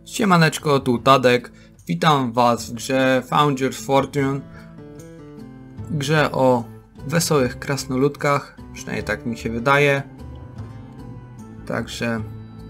Siemaneczko, tu Tadek. Witam was w grze Founder's Fortune. Grze o wesołych krasnoludkach, przynajmniej tak mi się wydaje. Także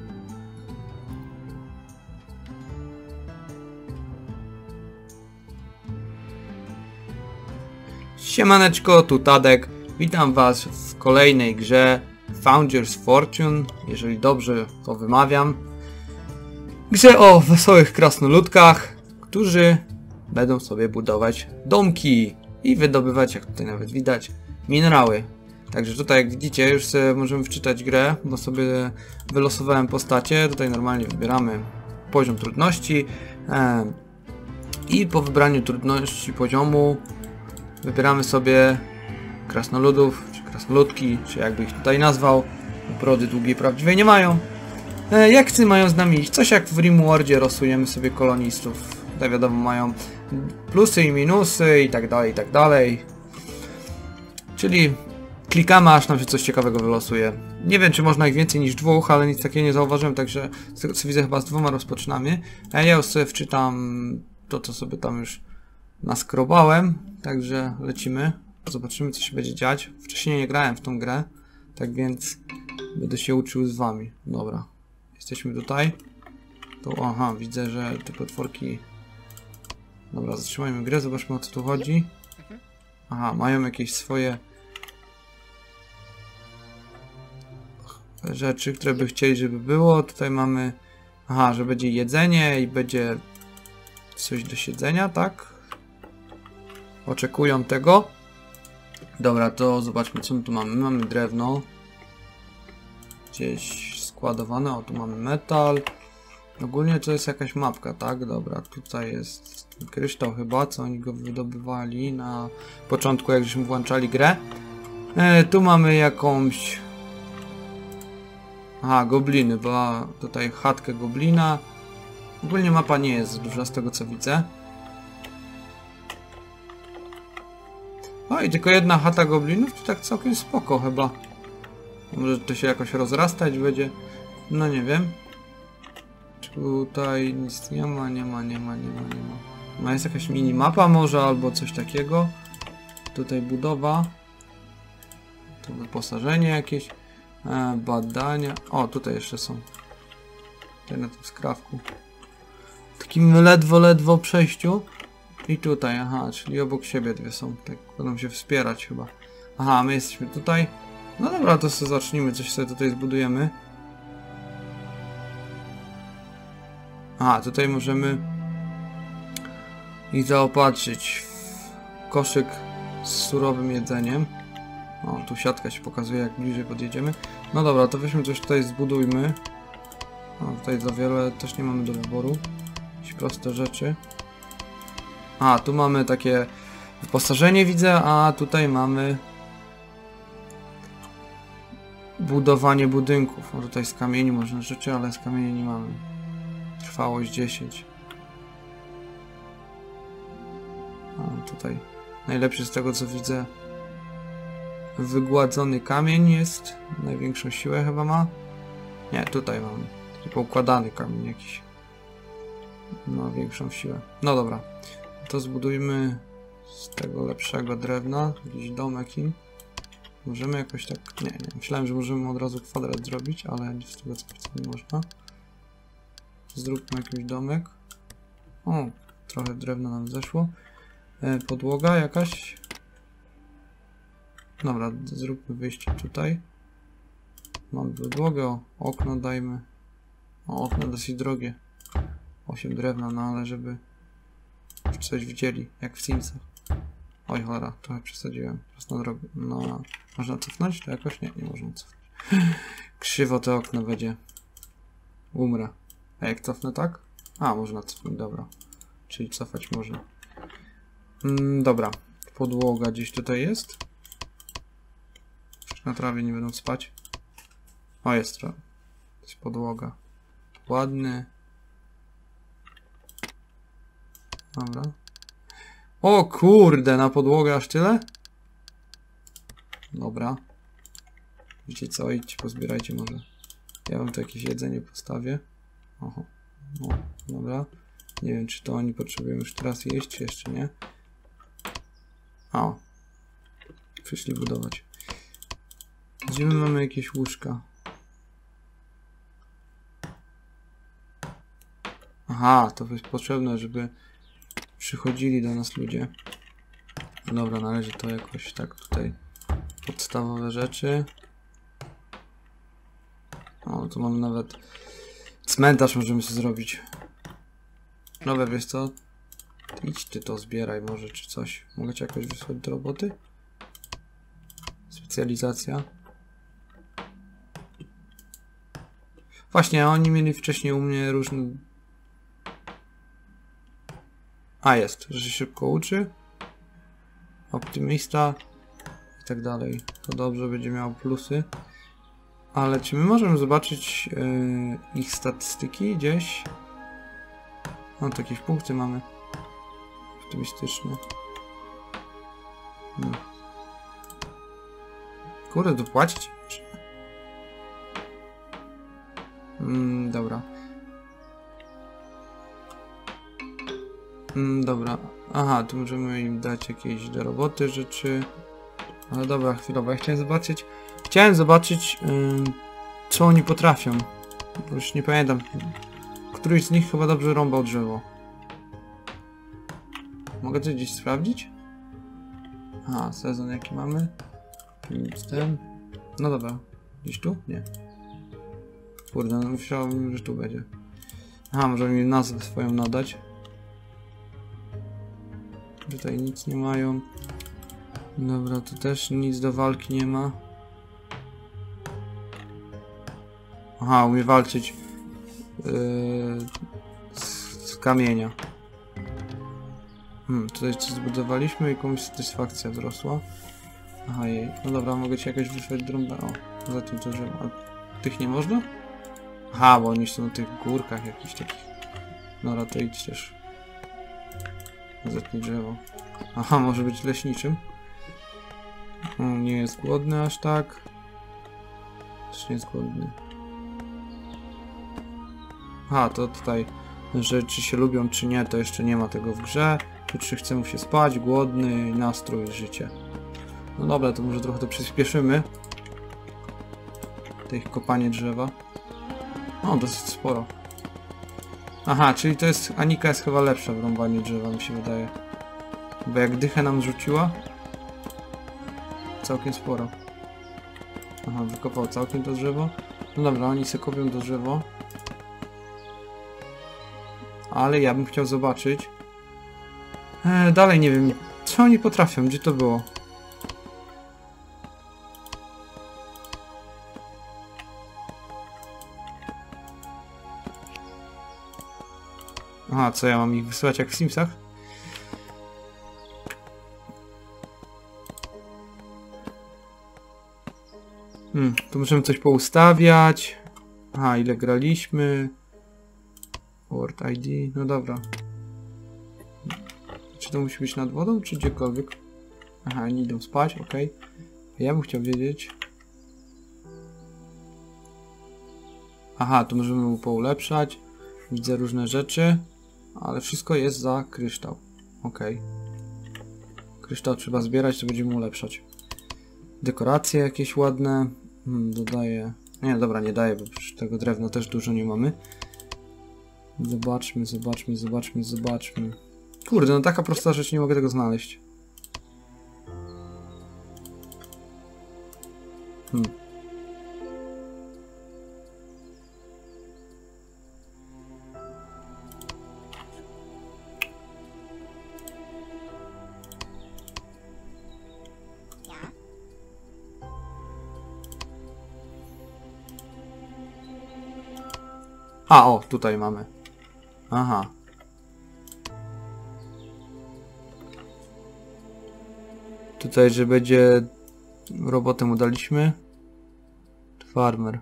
siemaneczko, tu Tadek. Witam was w kolejnej grze Founder's Fortune, jeżeli dobrze to wymawiam. Grze o wesołych krasnoludkach, którzy będą sobie budować domki i wydobywać, jak tutaj nawet widać, minerały. Także tutaj, jak widzicie, już sobie możemy wczytać grę, bo sobie wylosowałem postacie. Tutaj normalnie wybieramy poziom trudności i po wybraniu trudności poziomu wybieramy sobie krasnoludów, czy krasnoludki, czy jakby ich tutaj nazwał. Brody długiej prawdziwej nie mają. Jak mają z nami iść? Coś jak w Rimworldzie losujemy sobie kolonistów. Tutaj wiadomo, mają plusy i minusy i tak dalej, i tak dalej. Czyli klikamy, aż nam się coś ciekawego wylosuje. Nie wiem, czy można ich więcej niż dwóch, ale nic takiego nie zauważyłem, także z tego co widzę, chyba z dwoma rozpoczynamy. Ja już sobie wczytam to, co sobie tam już naskrobałem, także lecimy. Zobaczymy, co się będzie dziać. Wcześniej nie grałem w tą grę, tak więc będę się uczył z wami. Dobra. Jesteśmy tutaj. To, aha, widzę, że te potworki... Dobra, zatrzymajmy grę, zobaczmy, o co tu chodzi. Aha, mają jakieś swoje rzeczy, które by chcieli, żeby było. Tutaj mamy... Aha, że będzie jedzenie i będzie coś do siedzenia, tak? Oczekują tego. Dobra, to zobaczmy, co my tu mamy. Mamy drewno. Gdzieś składowane. O, tu mamy metal. Ogólnie to jest jakaś mapka, tak? Dobra, tutaj jest kryształ chyba, co oni go wydobywali na początku, jak żeśmy włączali grę. Tu mamy jakąś... Aha, gobliny, bo tutaj chatkę goblina. Ogólnie mapa nie jest duża z tego, co widzę. O, i tylko jedna chata goblinów, to tak całkiem spoko chyba. Może to się jakoś rozrastać będzie. No nie wiem. Tutaj nic nie ma, nie ma. No jest jakaś minimapa może, albo coś takiego. Tutaj budowa. Tu wyposażenie jakieś. Badania. O, tutaj jeszcze są. Tutaj na tym skrawku. W takim ledwo przejściu. I tutaj, aha, czyli obok siebie dwie są. Tak będą się wspierać chyba. Aha, my jesteśmy tutaj. No dobra, to sobie zacznijmy, coś sobie tutaj zbudujemy. Aha, tutaj możemy ich zaopatrzyć w koszyk z surowym jedzeniem. O, tu siatka się pokazuje, jak bliżej podjedziemy. No dobra, to weźmy coś tutaj, zbudujmy. O, tutaj za wiele też nie mamy do wyboru. Jakieś proste rzeczy. A, tu mamy takie wyposażenie, widzę, a tutaj mamy budowanie budynków. O, tutaj z kamieni można rzeczy, ale z kamieni nie mamy. Trwałość 10. A, tutaj najlepszy z tego, co widzę, wygładzony kamień jest. Największą siłę chyba ma. Nie, tutaj mam taki poukładany kamień jakiś. Ma większą siłę. No dobra. To zbudujmy z tego lepszego drewna. Jakiś domek im. Możemy jakoś tak... Nie. Myślałem, że możemy od razu kwadrat zrobić, ale z tego co nie można. Zróbmy jakiś domek. O, trochę drewna nam zeszło. Podłoga jakaś. Dobra, zróbmy wyjście tutaj. Mamy podłogę, o, okno dajmy. O, okno dosyć drogie. 8 drewna, no ale żeby coś widzieli, jak w Simsach. Oj cholera, trochę przesadziłem. Teraz na drogę. No, można cofnąć? To jakoś? Nie, nie można cofnąć. Krzywo to okno będzie. Umrę. A jak cofnę tak? A, można cofnąć, dobra. Czyli cofać można. Dobra. Podłoga gdzieś tutaj jest. Na trawie nie będą spać. O, jest trawa. To jest podłoga. Ładny. Dobra. O kurde, na podłogę aż tyle? Dobra. Wiecie co, idźcie pozbierajcie może. Ja wam tu jakieś jedzenie postawię. Oho, O, dobra. Nie wiem, czy to oni potrzebują już teraz jeść, czy jeszcze nie. O. Przyszli budować. Gdzie my mamy jakieś łóżka? Aha, to jest potrzebne, żeby przychodzili do nas ludzie. Dobra, należy to jakoś tak tutaj. Podstawowe rzeczy. O, tu mam nawet cmentarz możemy sobie zrobić. Dobra, wiesz co? Idź ty to zbieraj może, czy coś. Mogę cię jakoś wysłać do roboty? Specjalizacja. Właśnie, oni mieli wcześniej u mnie różne... A, jest, że się szybko uczy. Optymista. I tak dalej. To dobrze, będzie miało plusy. Ale czy my możemy zobaczyć ich statystyki gdzieś? No, to jakieś punkty mamy. Optymistyczne. Kurde, dopłacić? Dobra. Dobra. Aha, tu możemy im dać jakieś do roboty rzeczy. Ale dobra, chwilowo. Ja chciałem zobaczyć, co oni potrafią. Bo już nie pamiętam. Któryś z nich chyba dobrze rąbał drzewo. Mogę coś gdzieś sprawdzić? Aha, sezon jaki mamy? Nic ten. No dobra. Gdzieś tu? Nie. Kurde, no myślałem, że tu będzie. Aha, może mi nazwę swoją nadać. Tutaj nic nie mają. Dobra, tu też nic do walki nie ma. Aha, umie walczyć z kamienia. Tutaj coś zbudowaliśmy i komuś satysfakcja wzrosła. Aha, jej. No dobra, mogę ci jakoś wysłać drąbę. O, za tym co drzewo. A tych nie można? Aha, bo oni są na tych górkach jakichś takich. Dobra, to idź też. Zetnij drzewo. Aha, może być leśniczym. Nie jest głodny aż tak. Też nie jest głodny. Aha, to tutaj, że czy się lubią, czy nie, to jeszcze nie ma tego w grze. Czy chce mu się spać, głodny, nastrój, życie. No dobra, to może trochę to przyspieszymy. To ich kopanie drzewa. O, dosyć sporo. Aha, czyli to jest... Anika jest chyba lepsza w rąbaniu drzewa, mi się wydaje. Bo jak dychę nam rzuciła... Całkiem sporo. Aha, wykopał całkiem to drzewo. No dobra, oni se kopią to drzewo. Ale ja bym chciał zobaczyć... dalej nie wiem, co oni potrafią, gdzie to było? Aha, co ja mam ich wysyłać jak w Simsach? Tu możemy coś poustawiać. Aha, ile graliśmy. Word ID, no dobra. Czy to musi być nad wodą, czy gdziekolwiek? Aha, oni idą spać, ok. Ja bym chciał wiedzieć. Aha, tu możemy mu poulepszać. Widzę różne rzeczy. Ale wszystko jest za kryształ. Ok. Kryształ trzeba zbierać, to będziemy ulepszać. Dekoracje jakieś ładne. Dodaję. Nie, dobra, nie daję, bo tego drewna też dużo nie mamy. Zobaczmy. Kurde, no taka prosta rzecz, nie mogę tego znaleźć. A, o, tutaj mamy. Aha. Tutaj, że będzie... Robotę mu daliśmy. Farmer.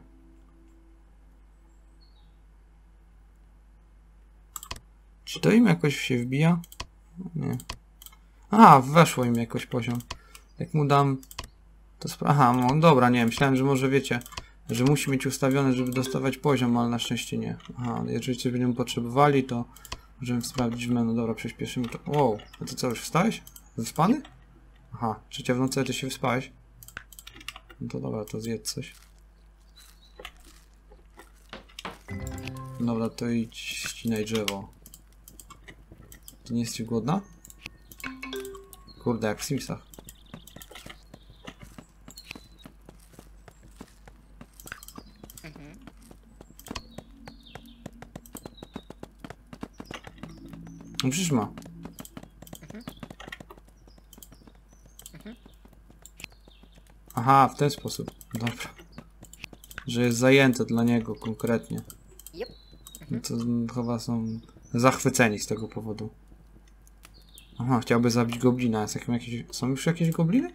Czy to im jakoś się wbija? Nie. Aha, weszło im jakoś poziom. Jak mu dam... To aha, no dobra, nie, myślałem, że może wiecie... że musi mieć ustawione, żeby dostawać poziom, ale na szczęście nie. Aha, jeżeli coś będziemy potrzebowali, to możemy sprawdzić w menu. Dobra, przyspieszymy to. Wow, a ty co, już wstałeś? Wyspany? Aha, 3 w nocy, a ty się wyspałeś? No to dobra, to zjedz coś. Dobra, to idź ścinaj drzewo. Ty nie jesteś głodna? Kurde, jak w Simsach. No przecież ma. Aha, w ten sposób. Dobra. Że jest zajęte dla niego konkretnie. No to chyba są zachwyceni z tego powodu. Aha, chciałby zabić goblina. Są już jakieś gobliny?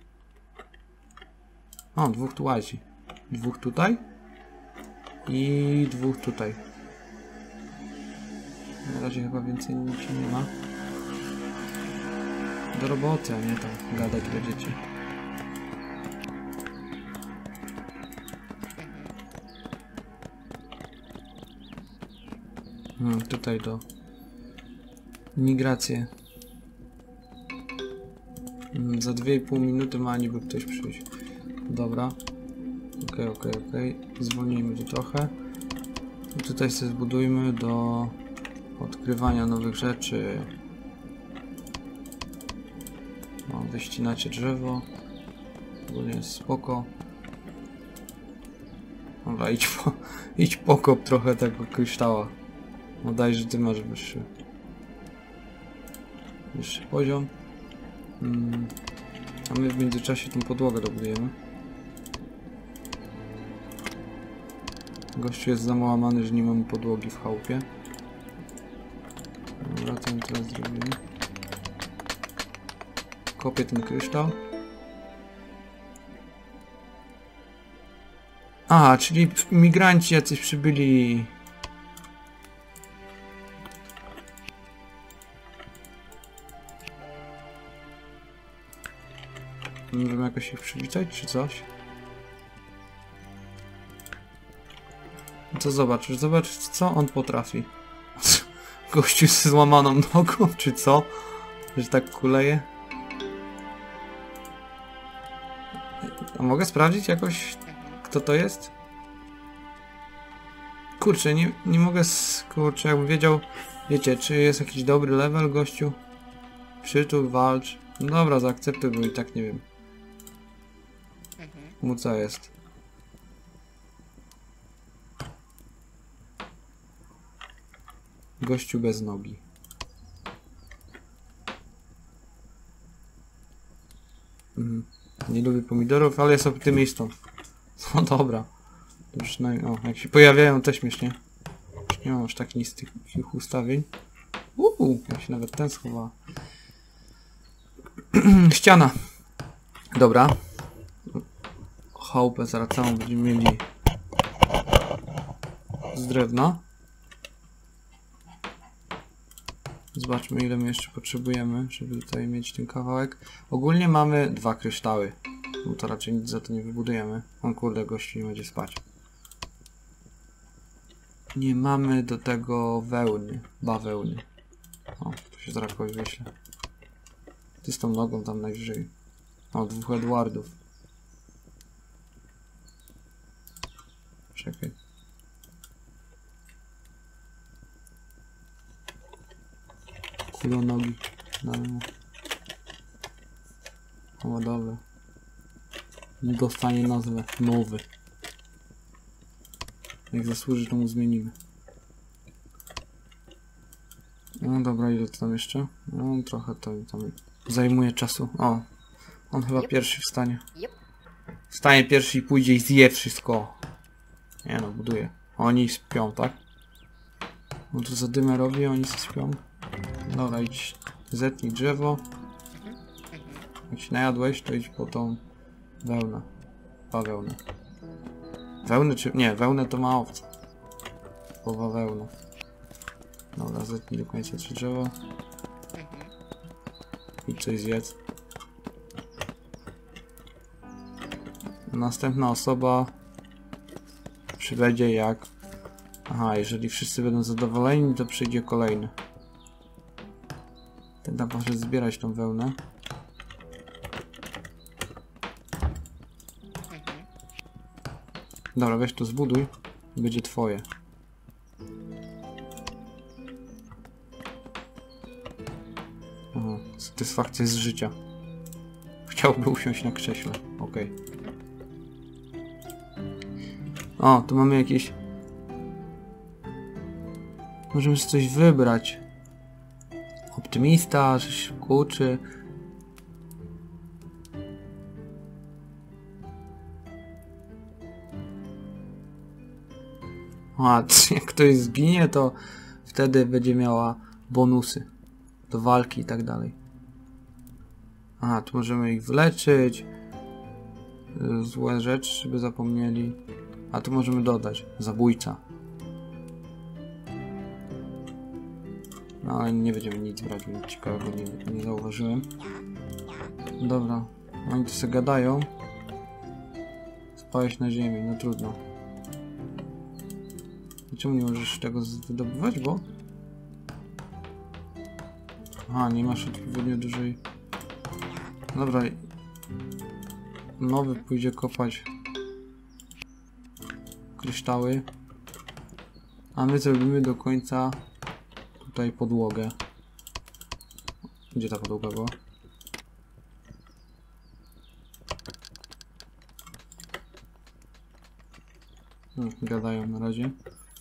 O, 2 tu łazi. 2 tutaj. I 2 tutaj. Na razie chyba więcej nic nie ma. Do roboty, a nie tam gadać będziecie. Tutaj do migrację. Za 2,5 minuty ma niby ktoś przyjść. Dobra. Okej. Zwolnijmy tu trochę. I tutaj sobie zbudujmy do odkrywania nowych rzeczy. No, wyścinacie drzewo. Ogólnie jest spoko. Dobra, idź pokop trochę tego kryształa. No daj, że ty masz wyższy poziom. A my w międzyczasie tą podłogę dobudujemy. Gościu jest załamany, że nie mamy podłogi w chałupie. Dobra, to teraz zrobimy. Kopię ten kryształ. A, czyli migranci jacyś przybyli. Możemy jakoś ich przywitać, czy coś? No to zobacz, co on potrafi. Gościu z złamaną nogą, czy co? Że tak kuleje? A mogę sprawdzić jakoś, kto to jest? Kurczę, nie mogę... Kurczę, jakbym wiedział... Wiecie, czy jest jakiś dobry level, gościu? Przytul, walcz. No dobra, zaakceptuj, bo i tak nie wiem. Mu co jest? Gościu bez nogi. Nie lubię pomidorów, ale jest optymistą. No dobra. To przynajmniej, o, jak się pojawiają, też śmiesznie. Już nie mam aż tak niskich ustawień. Jak się nawet ten schowa. Ściana. Dobra. Chałupę zaraz całą będziemy mieli z drewna. Zobaczmy, ile my jeszcze potrzebujemy, żeby tutaj mieć ten kawałek. Ogólnie mamy 2 kryształy. No to raczej nic za to nie wybudujemy. O kurde, gościu nie będzie spać. Nie mamy do tego wełny. Bawełny. O, to się zaraz kogoś wyślę. Ty z tą nogą tam najwyżej. O, 2 Edwardów. Czekaj. Kulonogi. O, dobra. Dostanie nazwę nowy. Jak zasłuży, to mu zmienimy. No dobra, ile to tam jeszcze? No trochę to tam zajmuje czasu. O, on chyba pierwszy wstanie. Wstanie pierwszy i pójdzie i zje wszystko. Nie no, buduje. Oni śpią, tak? No tu zadymę robi, oni śpią. Dobra, idź, zetnij drzewo. Jak się najadłeś, to idź po tą wełnę. Bawełnę. Wełnę czy... Nie, wełnę to ma owca. Połowa wełna. Dobra, zetnij do końca 3 drzewo. I coś zjedz. Następna osoba przybędzie jak... Aha, jeżeli wszyscy będą zadowoleni, to przyjdzie kolejny. Ten tam może zbierać tą wełnę. Dobra, weź to zbuduj. Będzie twoje. Aha, satysfakcja z życia. Chciałby usiąść na krześle. Okej. O, tu mamy jakieś... Możemy sobie coś wybrać. Optymista, czy szybko uczy. A, jak ktoś zginie, to wtedy będzie miała bonusy do walki i tak dalej. A, tu możemy ich wyleczyć. Złe rzeczy, żeby zapomnieli. A tu możemy dodać. Zabójca. No ale nie będziemy nic brać, nic ciekawego nie zauważyłem. Dobra, oni tu sobie gadają. Spałeś na ziemi, no trudno. Czemu nie możesz tego wydobywać, bo... Aha, nie masz odpowiednio dużej... Dobra. Nowy pójdzie kopać kryształy. A my zrobimy do końca tutaj podłogę. Gdzie ta podłoga była? Gadają na razie.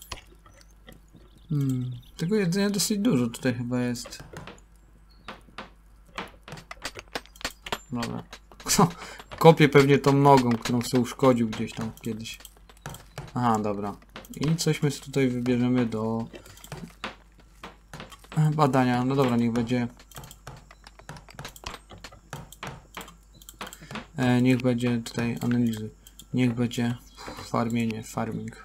Tego jedzenia dosyć dużo tutaj chyba jest. Dobra. Kopię pewnie tą nogą, którą sobie uszkodził gdzieś tam kiedyś. Aha, dobra. I coś my tutaj wybierzemy do badania. No dobra, niech będzie... niech będzie tutaj analizy. Niech będzie farming.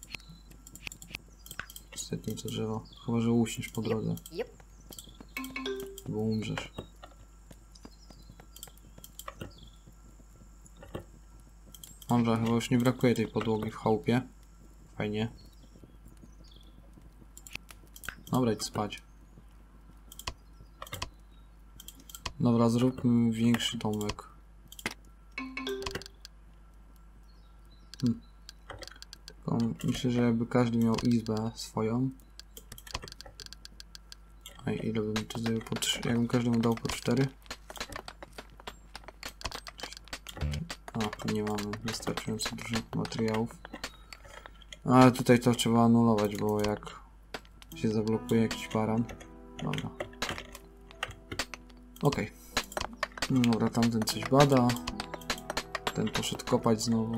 Niestety to drzewo. Chyba, że uśniesz po drodze. Bo umrzesz. Dobrze, chyba już nie brakuje tej podłogi w chałupie. Fajnie. Dobra, idź spać. Dobra, zróbmy większy domek. Tylko myślę, że jakby każdy miał izbę swoją. A ile bym tu zajął po 3? Jakbym każdemu dał po 4? A, nie mamy wystarczająco dużo materiałów. Ale tutaj to trzeba anulować, bo jak się zablokuje jakiś baran. Dobra. Okej. Dobra, tamten coś bada. Ten poszedł kopać znowu.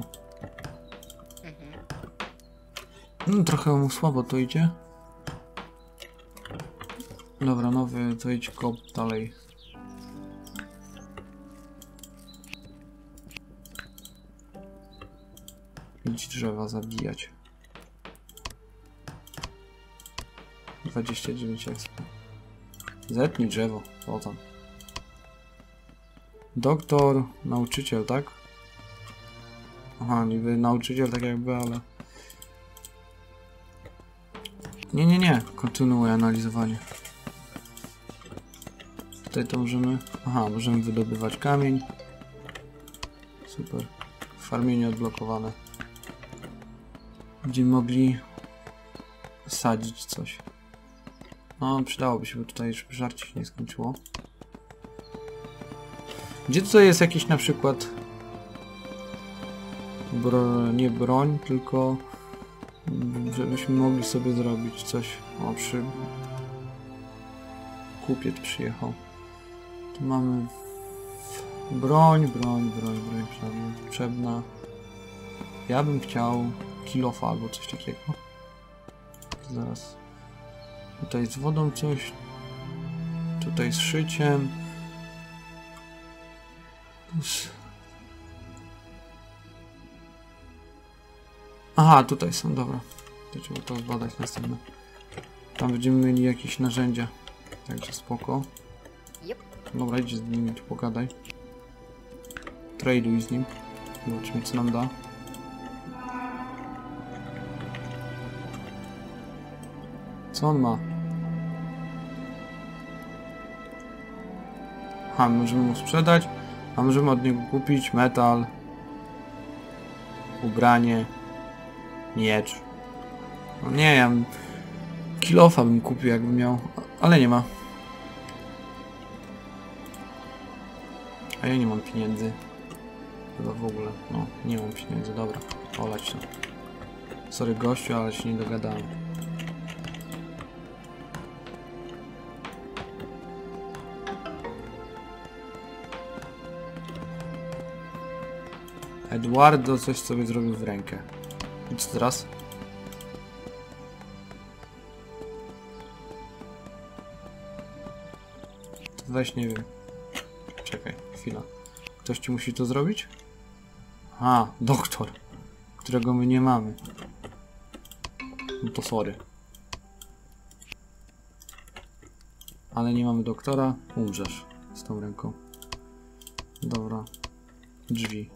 Trochę mu słabo to idzie. Dobra, nowy, to idź kop dalej. Idź drzewa zabijać. 29 exp. Zetnij drzewo, co tam? Doktor, nauczyciel, tak? Aha, niby nauczyciel tak jakby, ale... Nie, kontynuuję analizowanie. Tutaj to możemy... Aha, możemy wydobywać kamień. Super. Farmienie odblokowane. Będziemy mogli sadzić coś. No, przydałoby się, bo tutaj żeby żarcie się nie skończyło. Gdzie tutaj jest jakiś na przykład... nie broń, tylko... żebyśmy mogli sobie zrobić coś. O, kupiec przyjechał. Tu mamy broń potrzebna. Ja bym chciał kilofa albo coś takiego. Zaraz. Tutaj z wodą coś. Tutaj z szyciem. Aha, tutaj są, dobra. To trzeba to zbadać następne. Tam będziemy mieli jakieś narzędzia. Także spoko. Dobra, idź z nimi tu pogadaj. Traduj z nim. Zobaczymy co nam da. Co on ma? Aha, możemy mu sprzedać, a możemy od niego kupić metal, ubranie, miecz. No nie, ja bym kilofa bym kupił, jakbym miał, ale nie ma. A ja nie mam pieniędzy. Chyba w ogóle, no, nie mam pieniędzy, dobra, olać to. Sorry gościu, ale się nie dogadałem. Eduardo coś sobie zrobił w rękę. I co teraz? To weź, nie wiem. Czekaj, chwila. Ktoś ci musi to zrobić? A, doktor, którego my nie mamy. No to sorry. Ale nie mamy doktora, umrzesz z tą ręką. Dobra. Drzwi.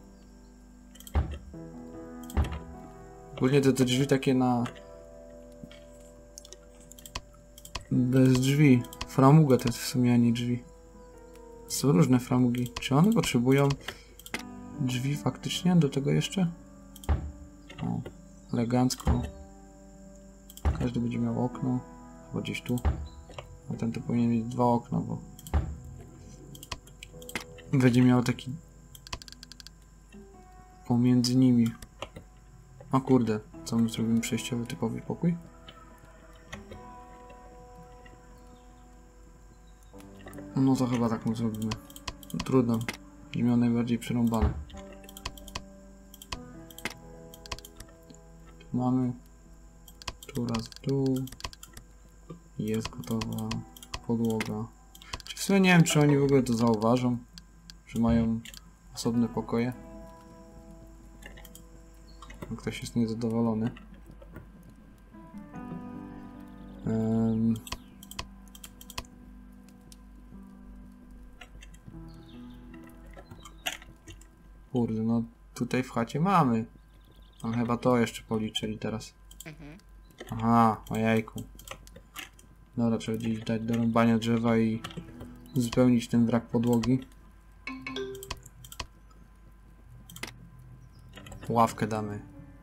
Ogólnie te drzwi takie na... bez drzwi. Framuga to jest w sumie, a nie drzwi. Są różne framugi. Czy one potrzebują drzwi faktycznie do tego jeszcze? O, elegancko. Każdy będzie miał okno. Chyba gdzieś tu. A ten to powinien mieć 2 okna, bo będzie miał taki pomiędzy nimi. O kurde, co my zrobimy? Przejściowy typowy pokój? No to chyba tak mu zrobimy. No, trudno. Będzie miał najbardziej przerąbane. Tu mamy. Tu raz w dół. Jest gotowa podłoga. W sumie nie wiem, czy oni w ogóle to zauważą, że mają osobne pokoje. Ktoś jest niezadowolony. Kurde, no tutaj w chacie mamy. No chyba to jeszcze policzyli teraz. Aha, ojejku. Dobra, trzeba gdzieś dać do rąbania drzewa i uzupełnić ten brak podłogi. Ławkę damy.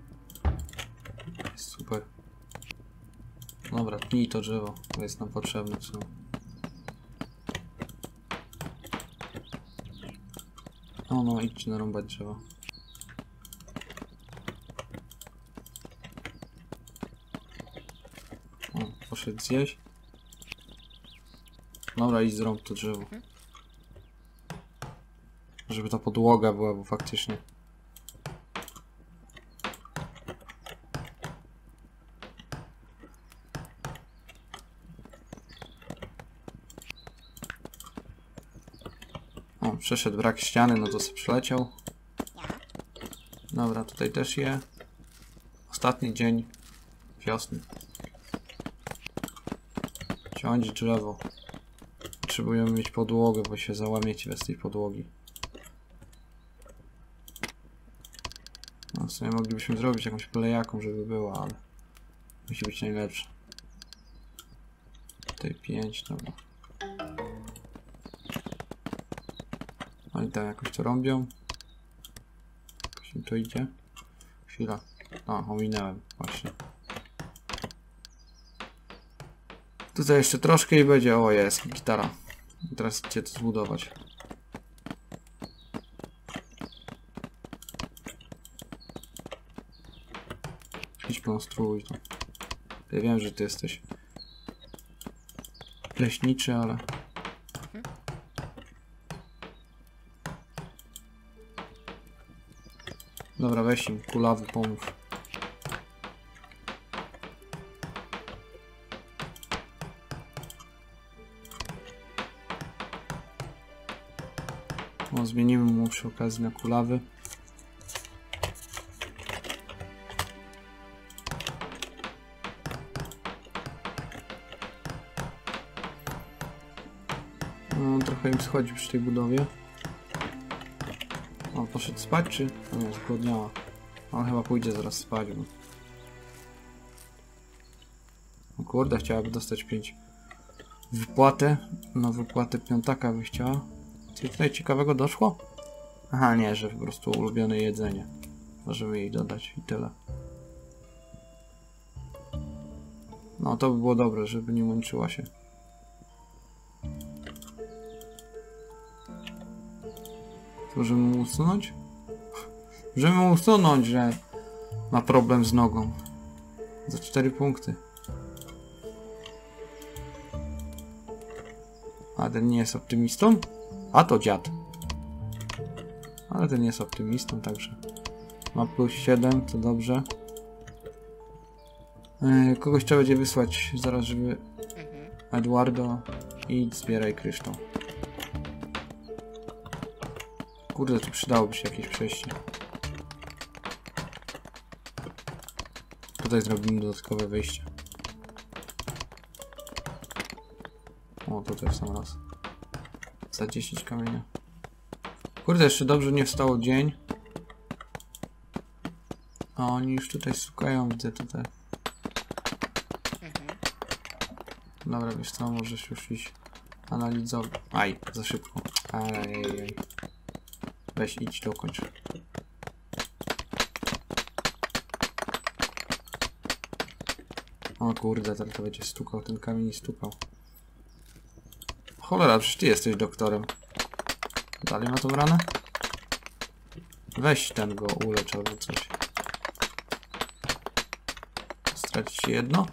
Jest super. Dobra, tnij to drzewo, to jest nam potrzebne. Co? No, idźcie narąbać drzewa. O, poszedł zjeść. Dobra, idź zrąb to drzewo. Żeby ta podłoga była, bo faktycznie. O, przeszedł brak ściany, no to sobie przyleciał. Dobra, tutaj też je. Ostatni dzień wiosny. Ciąć drzewo. Potrzebujemy mieć podłogę, bo się załamiecie bez tej podłogi. No w sumie moglibyśmy zrobić jakąś kolejaką, żeby była, ale musi być najlepsza. Tutaj 5, dobra. Oni tam jakoś to robią. Jakoś im to idzie. Chwila. A, ominąłem właśnie. Tutaj jeszcze troszkę i będzie. O, jest gitara. I teraz chcę to zbudować. Idź konstruuj to. Ja wiem, że ty jesteś leśniczy, ale... Dobra, weź im kulawy, pomóż. O, zmienimy mu przy okazji na kulawy. No, trochę im schodzi przy tej budowie. O, poszedł spać, czy? O nie, zgłodniała. On chyba pójdzie zaraz spać, bo... O Kurde, chciałaby dostać 5. Wypłatę. No wypłatę piątaka by chciała. Coś tutaj ciekawego doszło? Aha, nie, że po prostu ulubione jedzenie. Możemy jej dodać i tyle. No to by było dobre, żeby nie męczyła się. To możemy mu usunąć? Możemy mu usunąć, że ma problem z nogą. Za 4 punkty. A ten nie jest optymistą? A to dziad. Ale ten jest optymistą, także ma plus 7, to dobrze. Kogoś trzeba będzie wysłać zaraz, żeby... Eduardo, idź zbieraj kryształ. Kurde, tu przydałoby się jakieś przejście. Tutaj zrobimy dodatkowe wejście. O, tutaj w sam raz. Za 10 kamienia. Kurde, jeszcze dobrze nie wstało dzień. A oni już tutaj szukają, widzę tutaj. Dobra, wiesz co, możesz już iść analizować. Aj, za szybko. Ajajaj. Weź, idź, dokończ. O kurde, teraz to będzie stukał, ten kamień i stukał. Cholera, przecież ty jesteś doktorem. Dalej ma tą ranę? Weź ten go ulecz albo coś. Stracić jedno?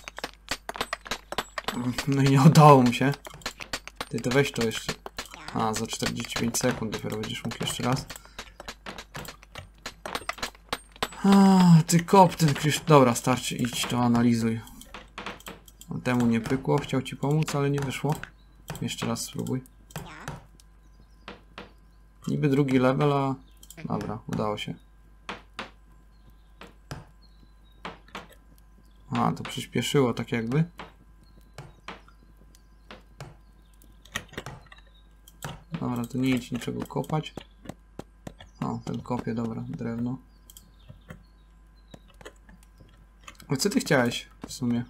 No i nie udało mu się. Ty to weź to jeszcze. A, za 45 sekund dopiero będziesz mógł jeszcze raz. A, ty kop ten kryształ. Dobra, starczy, idź to analizuj. Temu nie pykło, chciał ci pomóc, ale nie wyszło. Jeszcze raz spróbuj. Niby drugi level, a... Dobra, udało się. A, to przyspieszyło tak jakby. Dobra, to nie idź niczego kopać. O, ten kopie, dobra, drewno. A co ty chciałeś w sumie?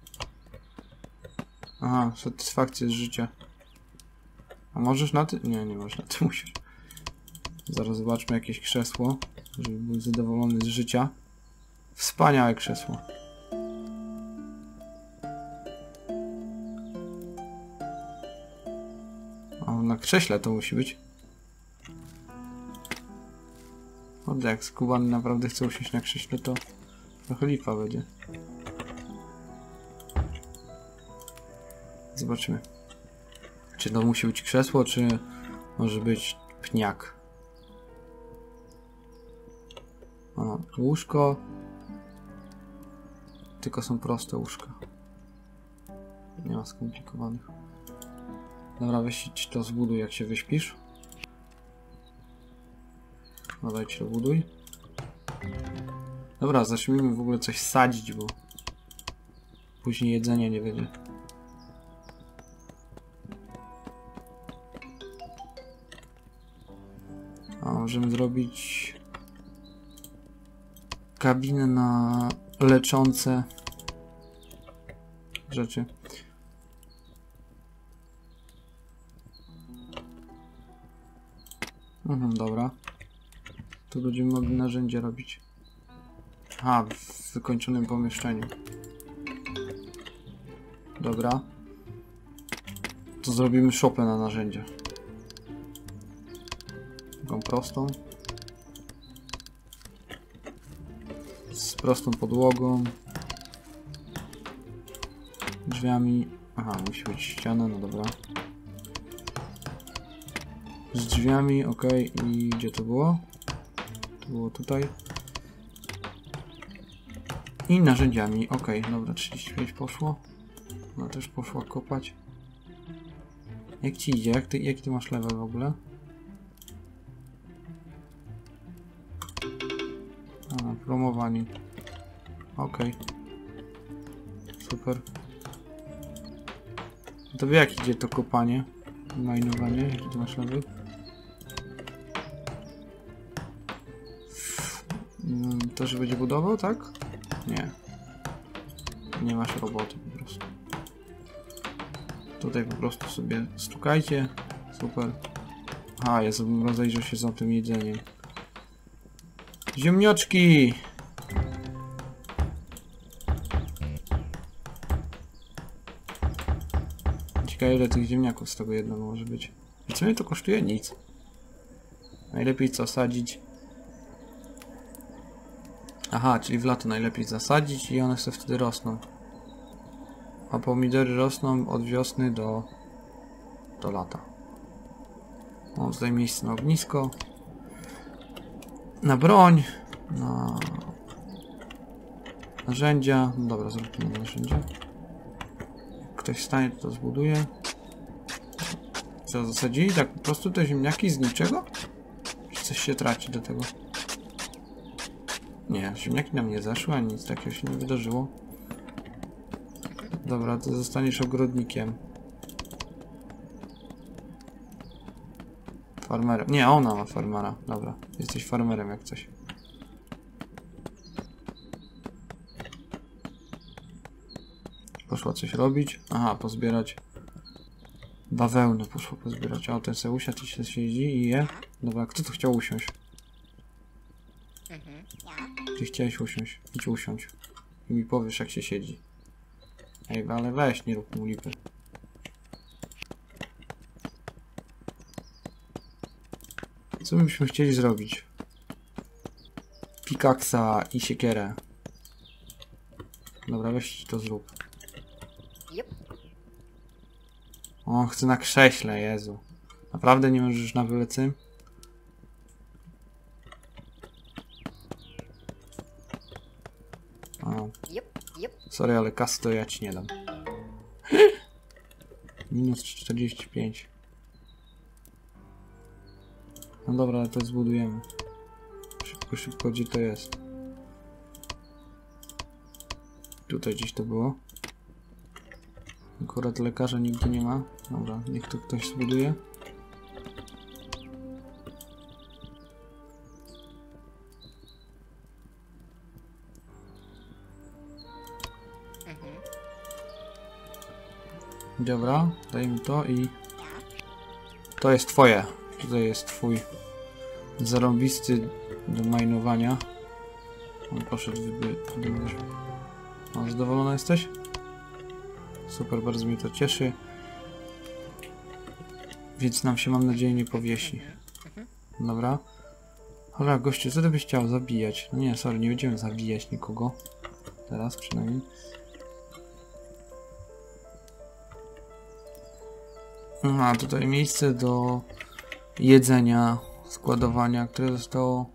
Aha, satysfakcję z życia. A możesz na ty? Nie, nie można, ty musisz. Zaraz zobaczmy jakieś krzesło, żeby był zadowolony z życia. Wspaniałe krzesło. O, na krześle to musi być. Kurde, jak skubany naprawdę chce usiąść na krześle, to trochę lipa będzie. Zobaczymy. Czy to musi być krzesło, czy może być pniak. O, łóżko. Tylko są proste łóżka. Nie ma skomplikowanych. Dobra, weź to zbuduj, jak się wyśpisz. Dobra, ci to buduj. Dobra, zacznijmy w ogóle coś sadzić, bo później jedzenia nie będzie. A możemy zrobić kabinę na leczące rzeczy. Dobra. Tu będziemy mogli narzędzie robić. A, w wykończonym pomieszczeniu. Dobra. To zrobimy szopę na narzędzia. Taką prostą. Z prostą podłogą. Drzwiami. Aha, musi być ściana, no dobra. Z drzwiami, ok. I gdzie to było? To było tutaj. I narzędziami, ok. Dobra, 35 poszło. No też poszła kopać. Jak ci idzie? Jaki ty masz level w ogóle? A, promowanie. Ok. Super. To wie, jak idzie to kopanie? Majnowanie? Jaki ty masz level? To, że będzie budował, tak? Nie. Nie masz roboty po prostu. Tutaj po prostu sobie stukajcie. Super. A, ja sobie rozejrzę się za tym jedzeniem. Ziemnioczki! Ciekawe, ile tych ziemniaków z tego jednego może być. I co mnie to kosztuje? Nic. Najlepiej co sadzić? Aha, czyli w lato najlepiej zasadzić i one sobie wtedy rosną. A pomidory rosną od wiosny do lata. Mam tutaj miejsce na ognisko. Na broń. Na narzędzia. No dobra, zróbmy narzędzia. Jak ktoś stanie, to zbuduje. Co, zasadzili tak po prostu te ziemniaki z niczego? Czy coś się traci do tego? Nie, ziemniaki nam nie zeszły, ani nic takiego się nie wydarzyło. Dobra, to zostaniesz ogrodnikiem. Farmerem. Nie, ona ma farmera. Dobra, jesteś farmerem jak coś. Poszła coś robić. Aha, pozbierać. Bawełnę poszło pozbierać. O, ten se usiadł i się siedzi i je. Dobra, kto tu chciał usiąść? Ty chciałeś usiąść. Idź usiąść. I mi powiesz, jak się siedzi. Ej, ale weź, nie rób mu lipy. Co byśmy chcieli zrobić? Pikaksa i siekierę. Dobra, weź to zrób. O, chcę na krześle, Jezu. Naprawdę nie możesz na byle czym? O. Sorry, ale kasy to ja ci nie dam. Minus 45. No dobra, ale to zbudujemy. Szybko, szybko, gdzie to jest? Tutaj gdzieś to było. Akurat lekarza nigdy nie ma. Dobra, niech to ktoś zbuduje. Dobra, daj mi to i... To jest twoje. Tutaj jest twój zarąbisty do majnowania. On poszedł wybyć. O, zadowolona jesteś? Super, bardzo mnie to cieszy. Więc nam się, mam nadzieję, nie powiesi. Dobra. Dobra, gościu, co ty byś chciał zabijać? No nie, sorry, nie będziemy zabijać nikogo. Teraz przynajmniej. Aha, tutaj miejsce do jedzenia, składowania, które zostało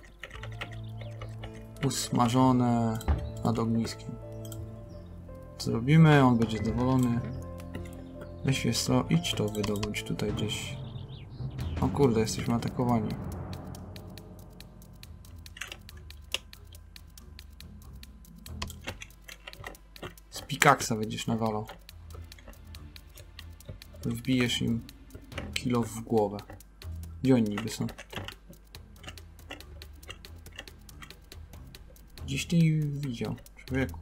usmażone nad ogniskiem. Co zrobimy? On będzie zadowolony. Weź jest to, idź to wydobądź tutaj gdzieś. O kurde, jesteśmy atakowani. Z pikaksa będziesz nawalał. Wbijesz im kilo w głowę. Gdzie oni niby są? Gdzieś ty ich widział, człowieku.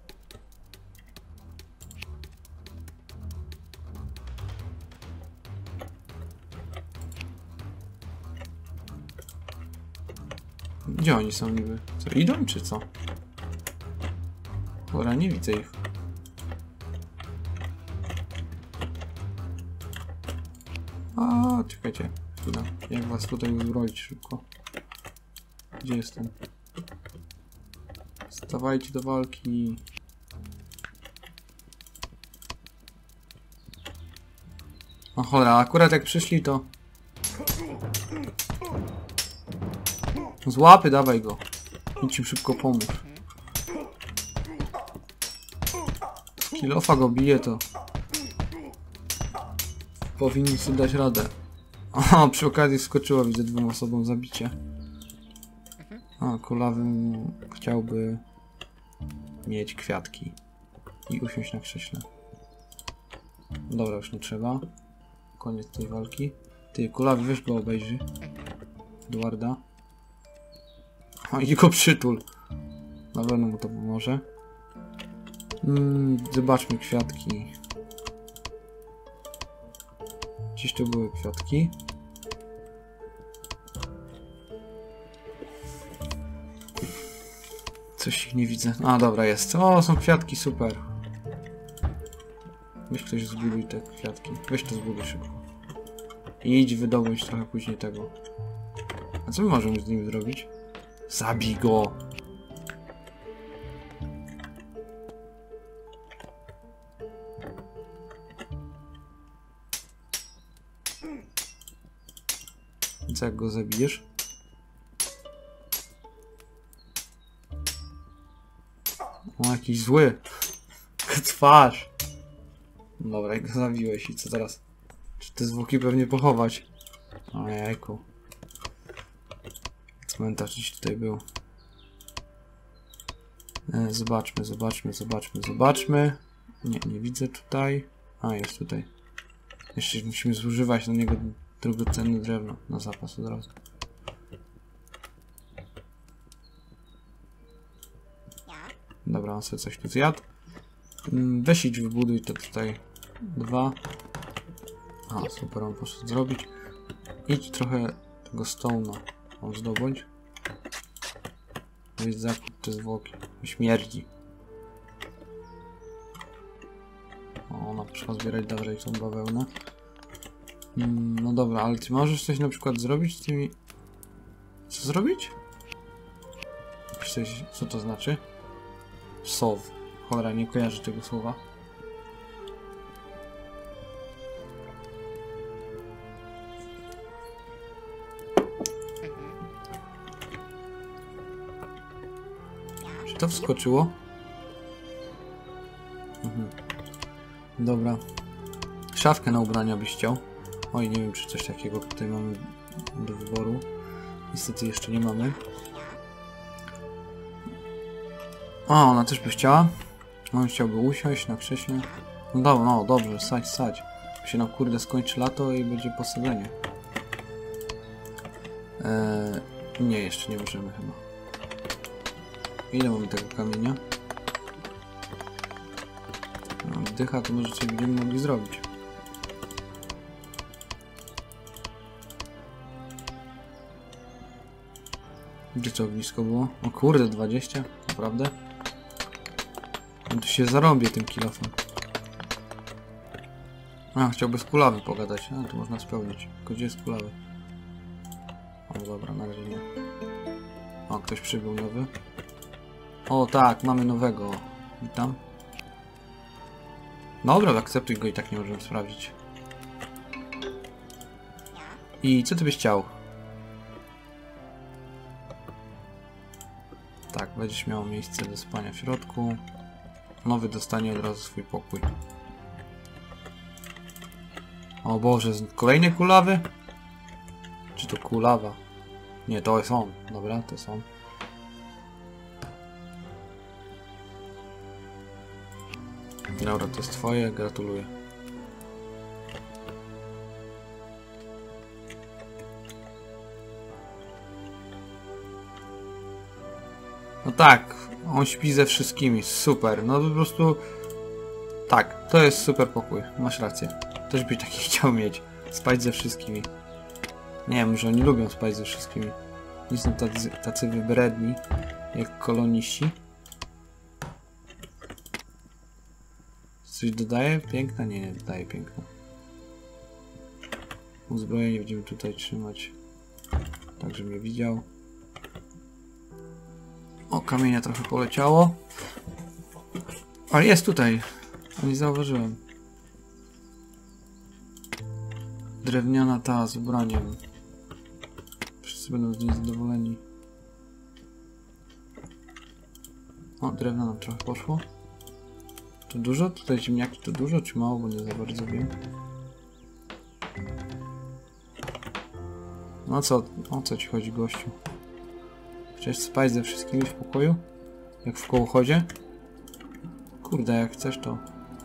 Gdzie oni są niby? Co, idą czy co? Pora, nie widzę ich. A, czekajcie. Chwila. Jak was tutaj uzbroić szybko? Gdzie jestem? Stawajcie do walki. O cholera, akurat jak przyszli to... Z łapy dawaj go. Idź im szybko pomóż. Z kilofa go bije to. Powinni sobie dać radę. O, przy okazji skoczyło, widzę, 2 osobom zabicie. A, kulawy chciałby mieć kwiatki i usiąść na krześle. Dobra, już nie trzeba. Koniec tej walki. Ty, kulawy, wiesz, go obejrzy. Edwarda. O, i go przytul. Na pewno mu to pomoże. Zobaczmy kwiatki. Gdzieś tu były kwiatki. Coś ich nie widzę. A, dobra, jest. O, są kwiatki, super. Weź ktoś zbuduj te kwiatki. Weź to zbuduj szybko. I idź wydobądź trochę później tego. A co my możemy z nim zrobić? Zabij go! Co jak go zabijesz? O, jakiś zły. Twarz. Dobra, jak go zabiłeś i co teraz? Czy te zwłoki pewnie pochować? O jajku. Cmentarz gdzieś tutaj był. Zobaczmy. Nie widzę tutaj. A, jest tutaj. Jeszcze musimy zużywać na niego drogocenne drewno. Na zapas od razu. Dobra, on sobie coś tu zjadł. Weź idź, wybuduj to tutaj. 2. A, super, on poszedł zrobić. Idź trochę tego stone'a. On zdobądź. Weź zakup te zwłoki. Śmierdzi. O, ona poszła zbierać dalej tą bawełnę. No dobra, ale ty możesz coś na przykład zrobić z tymi... Co zrobić? Coś, co to znaczy? Sow. Cholera, nie kojarzę tego słowa. Czy to wskoczyło? Dobra. Szafkę na ubrania byś chciał. Oj, nie wiem, czy coś takiego tutaj mamy do wyboru. Niestety jeszcze nie mamy. O, ona też by chciała. On chciałby usiąść na krześle. No dobra, no dobrze, sadź. Się nam kurde skończy lato i będzie posadzenie. Nie, jeszcze nie możemy chyba. Ile mamy tego kamienia? No, dycha to może coś będziemy mogli zrobić. Gdzie to blisko było? O kurde, 20? Naprawdę? No to się zarąbię tym kilofem. A, chciałby z kulawy pogadać. A, to można spełnić. Tylko gdzie jest kulawy? O, dobra, na razie nie. O, ktoś przybył nowy. O, tak, mamy nowego. Witam. Dobra, akceptuj go i tak nie możemy sprawdzić. I co ty byś chciał? Tak, będziesz miał miejsce do spania w środku. Nowy dostanie od razu swój pokój. O Boże, kolejne kulawy? Czy to kulawa? Nie, to jest on. Dobra, to jest on. Dobra, to jest twoje, gratuluję. No tak, on śpi ze wszystkimi, super, no po prostu... Tak, to jest super pokój, masz rację. Też byś taki chciał mieć, spać ze wszystkimi. Nie wiem, że oni lubią spać ze wszystkimi. Nie są tacy wybredni, jak koloniści. Coś dodaje? Piękna? Nie dodaje piękna. Uzbrojenie będziemy tutaj trzymać, tak żebym nie widział. O, kamienia trochę poleciało. Ale jest tutaj. A nie zauważyłem. Drewniana ta z ubraniem. Wszyscy będą z niej zadowoleni. O, drewna nam trochę poszło. To dużo? Tutaj ziemniaki to dużo czy mało? Bo nie za bardzo wiem. No co? O co ci chodzi, gościu? Chcesz spać ze wszystkimi w pokoju? Jak w kołochodzie? Kurde, jak chcesz to...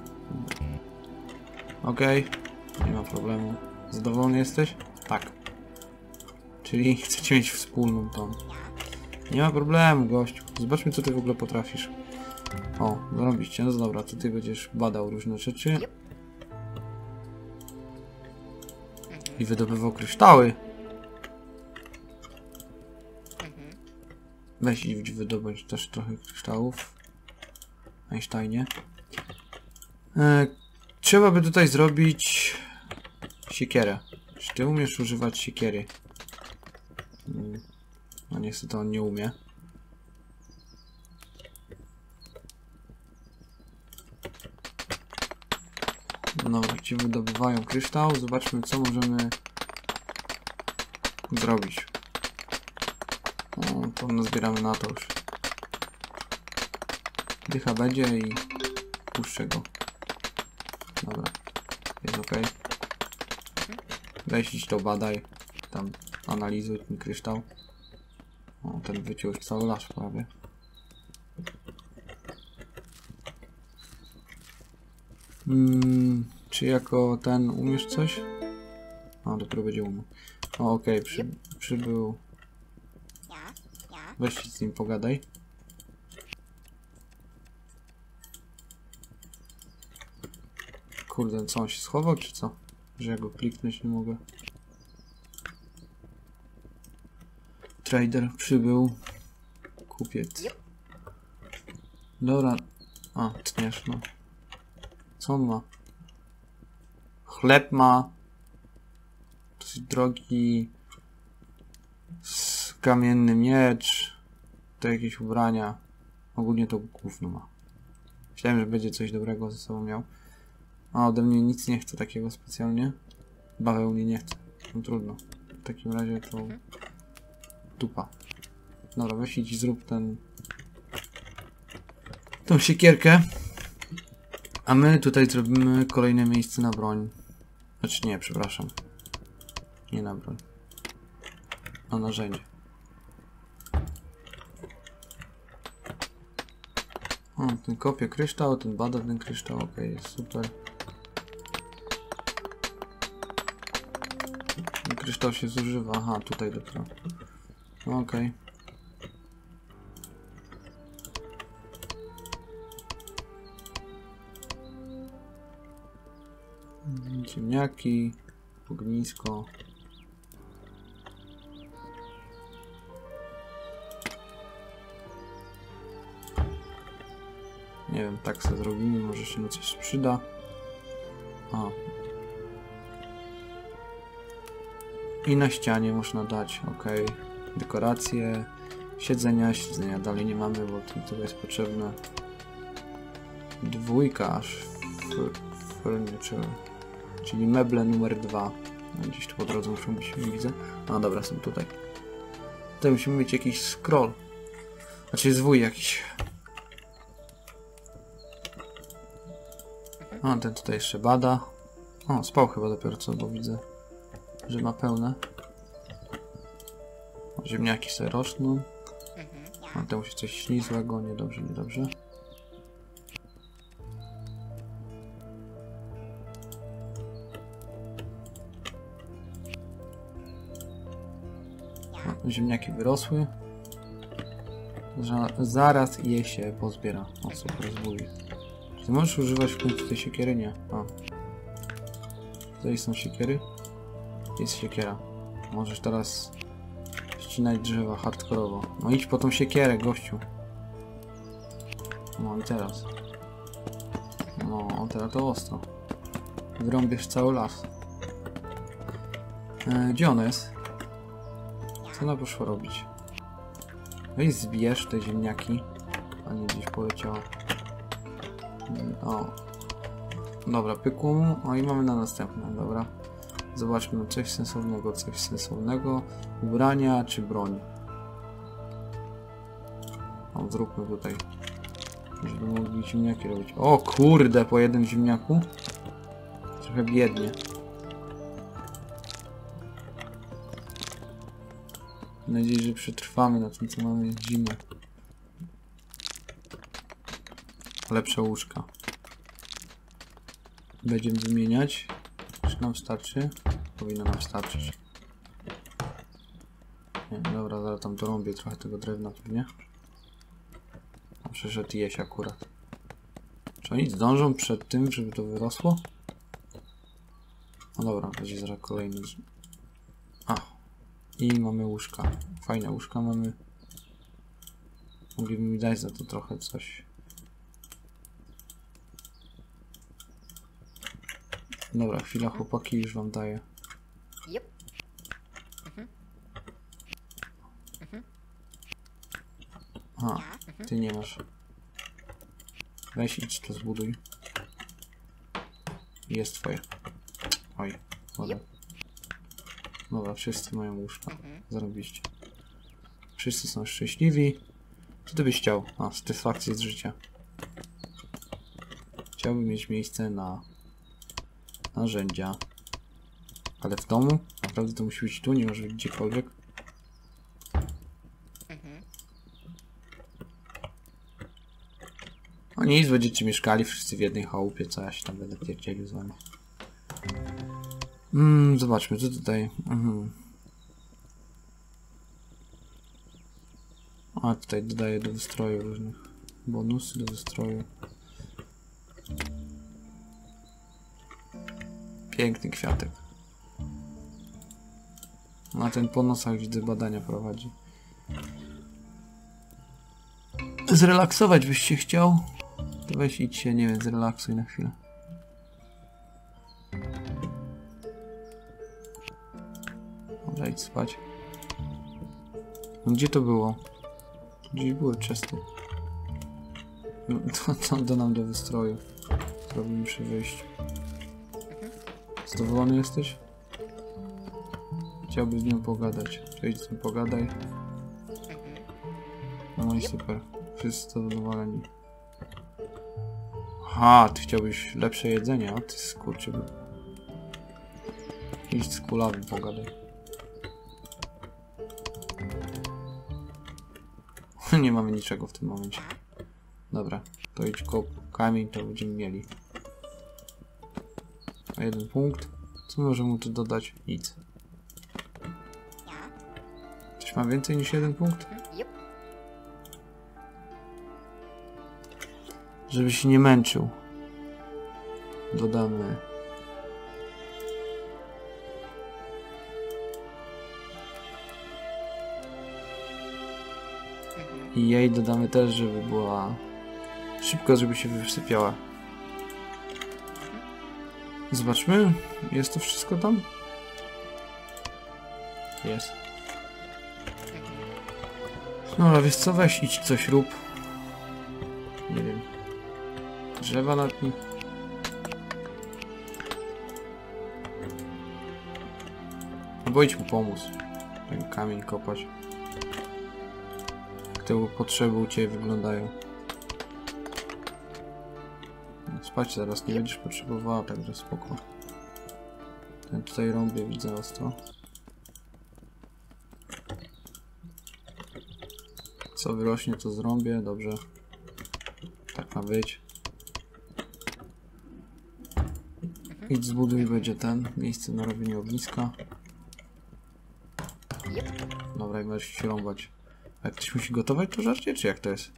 Okej, nie ma problemu. Zadowolony jesteś? Tak. Czyli chcecie mieć wspólną tą. Nie ma problemu, gościu. Zobaczmy, co ty w ogóle potrafisz. O, zarobiście. No dobra, to ty będziesz badał różne rzeczy. I wydobywał kryształy. Weź i wydobądź też trochę kryształów. Einsteinie. Trzeba by tutaj zrobić siekierę. Czy ty umiesz używać siekiery? No niestety on nie umie. Dobra, ci wydobywają kryształ. Zobaczmy, co możemy zrobić. O, to zbieramy na to już. Dycha będzie i puszczę go. Dobra, jest ok. Weź iść to badaj. Tam analizuj ten kryształ. O, ten wyciął już cały las prawie. Czy jako ten umiesz coś? A, dopiero będzie umiał. O, okej, przybył. Weź z nim pogadaj. Kurde, co on się schował, czy co? Że ja go kliknąć nie mogę. Trader przybył. Kupiec. Dobra. A, tniesz, no. Co on ma? Chleb ma. Dosyć drogi. Kamienny miecz. To jakieś ubrania. Ogólnie to gówno ma. Myślałem, że będzie coś dobrego ze sobą miał. A ode mnie nic nie chce takiego specjalnie. Bawełny nie chce. No trudno. W takim razie to dupa. Dobra, weź idź zrób tą siekierkę. A my tutaj zrobimy kolejne miejsce na broń. Znaczy nie, przepraszam. Nie na broń. Na narzędzie. O, ten kopie kryształ, ten bada ten kryształ, ok, jest super. Ten kryształ się zużywa, aha, tutaj dopiero. Ok. Ziemniaki, ognisko. Nie wiem, tak sobie zrobimy, może się na coś przyda. A. I na ścianie można dać, ok. Dekoracje, siedzenia dalej nie mamy, bo to jest potrzebne. Dwójka aż furniture, czyli meble numer 2. Gdzieś tu po drodze muszą być, nie widzę. A dobra, są tutaj. Tutaj musimy mieć jakiś scroll. Znaczy zwój jakiś. A, ten tutaj jeszcze bada. O, spał chyba dopiero co, bo widzę, że ma pełne. Ziemniaki sobie rosną. A temu się coś śni złego, niedobrze, niedobrze. O, ziemniaki wyrosły. Zaraz je się pozbiera. O, super, zwój. Czy ty możesz używać w końcu tej siekiery? Nie. A. Tutaj są siekiery. Jest siekiera. Możesz teraz ścinać drzewa hardkorowo. No idź po tą siekierę, gościu. No i teraz. No, teraz to ostro. Wyrąbiesz cały las. Gdzie ona jest? Co ona poszła robić? Weź zbierz te ziemniaki. A nie, gdzieś poleciała. O. Dobra, pykło mu. O, i mamy na następną, dobra. Zobaczmy coś sensownego, coś sensownego. Ubrania czy broń. O, zróbmy tutaj. Żeby mogli ziemniaki robić. O kurde, po jednym ziemniaku. Trochę biednie. Mam nadzieję, że przetrwamy na tym, co mamy zimę. Lepsze łóżka. Będziemy wymieniać. Czy nam starczy? Powinno nam starczyć. Nie, dobra, zaraz tam dorąbię trochę tego drewna pewnie. A przeszedł jeść akurat. Czy oni zdążą przed tym, żeby to wyrosło? No dobra, będzie zaraz kolejny. A. I mamy łóżka. Fajne łóżka mamy. Mogliby mi dać za to trochę coś. Dobra, chwila chłopaki, już wam daję. Yep. A, ty nie masz. Weź idź to zbuduj. Jest twoje. Oj, woda. Dobra, wszyscy mają łóżka. Zarobiście. Wszyscy są szczęśliwi. Co ty byś chciał? A, satysfakcję z życia. Chciałbym mieć miejsce na narzędzia. Ale w domu? Naprawdę to musi być tu, nie może być gdziekolwiek. No nic, będziecie mieszkali wszyscy w jednej chałupie, co ja się tam będę pierdzielił z wami. Zobaczmy, co tutaj. A, tutaj dodaję do wystroju różnych bonusy do wystroju. Piękny kwiatek. Na ten po nosach widzę badania prowadzi. Zrelaksować byś się chciał? To weź idź się, nie wiem, zrelaksuj na chwilę. Dobra, idź spać. Gdzie to było? Gdzieś były chesty. To da nam do wystroju. Zrobimy przy wyjściu. Zadowolony jesteś? Chciałbyś z nią pogadać. Przejdź z nią, pogadaj. No i super. Wszyscy zadowoleni. Aha, ty chciałbyś lepsze jedzenie, a ty skurczyby. Idź z kulawym, pogadaj. Nie mamy niczego w tym momencie. Dobra, to idź kop kamień, to będziemy mieli. A 1 punkt. Co możemy mu tu dodać? Nic. Ktoś ma więcej niż 1 punkt? Żeby się nie męczył. Dodamy. I jej dodamy też, żeby była szybko, żeby się wysypiała. Zobaczmy. Jest to wszystko tam? Jest. No ale wiesz co, weź idź coś rób. Nie wiem. Drzewa natnij. Albo idź mu pomóc. Ten kamień kopać. Jak te potrzeby u ciebie wyglądają. Spać zaraz nie będziesz potrzebowała, także spoko. Ten tutaj rąbie, widzę ostro. Co wyrośnie, to zrąbię, dobrze. Tak ma być. Idź zbuduj, będzie ten miejsce na robienie ogniska. Dobra, i możesz się rąbać. A jak ktoś musi gotować, to żarcie, czy jak to jest?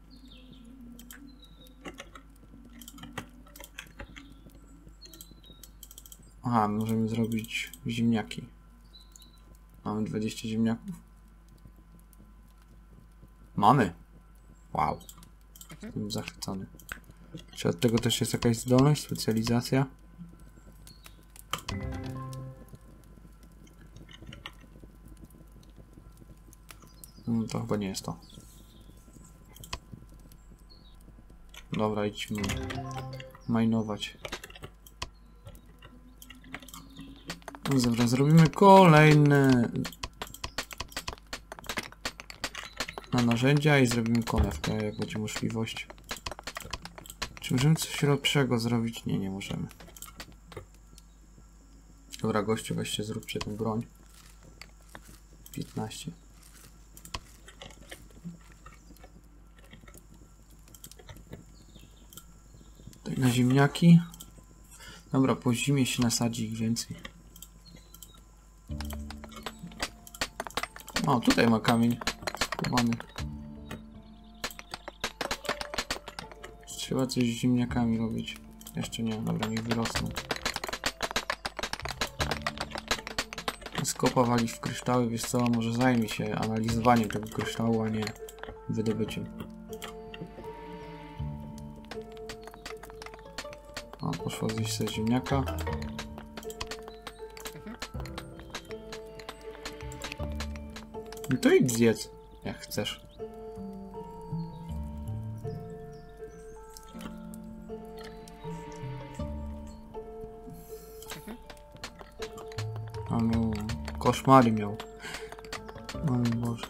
Aha, możemy zrobić ziemniaki. Mamy 20 ziemniaków. Mamy! Wow. Jestem zachwycony. Czy od tego też jest jakaś zdolność, specjalizacja? No to chyba nie jest to. Dobra, idźmy majnować. Dobra, zrobimy kolejne na narzędzia i zrobimy konewkę, jak będzie możliwość. Czy możemy coś lepszego zrobić? Nie, nie możemy. Dobra, gościu, weźcie, zróbcie tę broń. 15. Tutaj na ziemniaki. Dobra, po zimie się nasadzi ich więcej. O, tutaj ma kamień schowany. Trzeba coś z ziemniakami robić. Jeszcze nie, dobra, niech wyrosną. Skopa wali w kryształy, wiesz co, może zajmie się analizowaniem tego kryształu, a nie wydobyciem. O, poszła zjeść sobie ziemniaka. No to idź zjedz, jak chcesz. A no, koszmary miał. O mój Boże.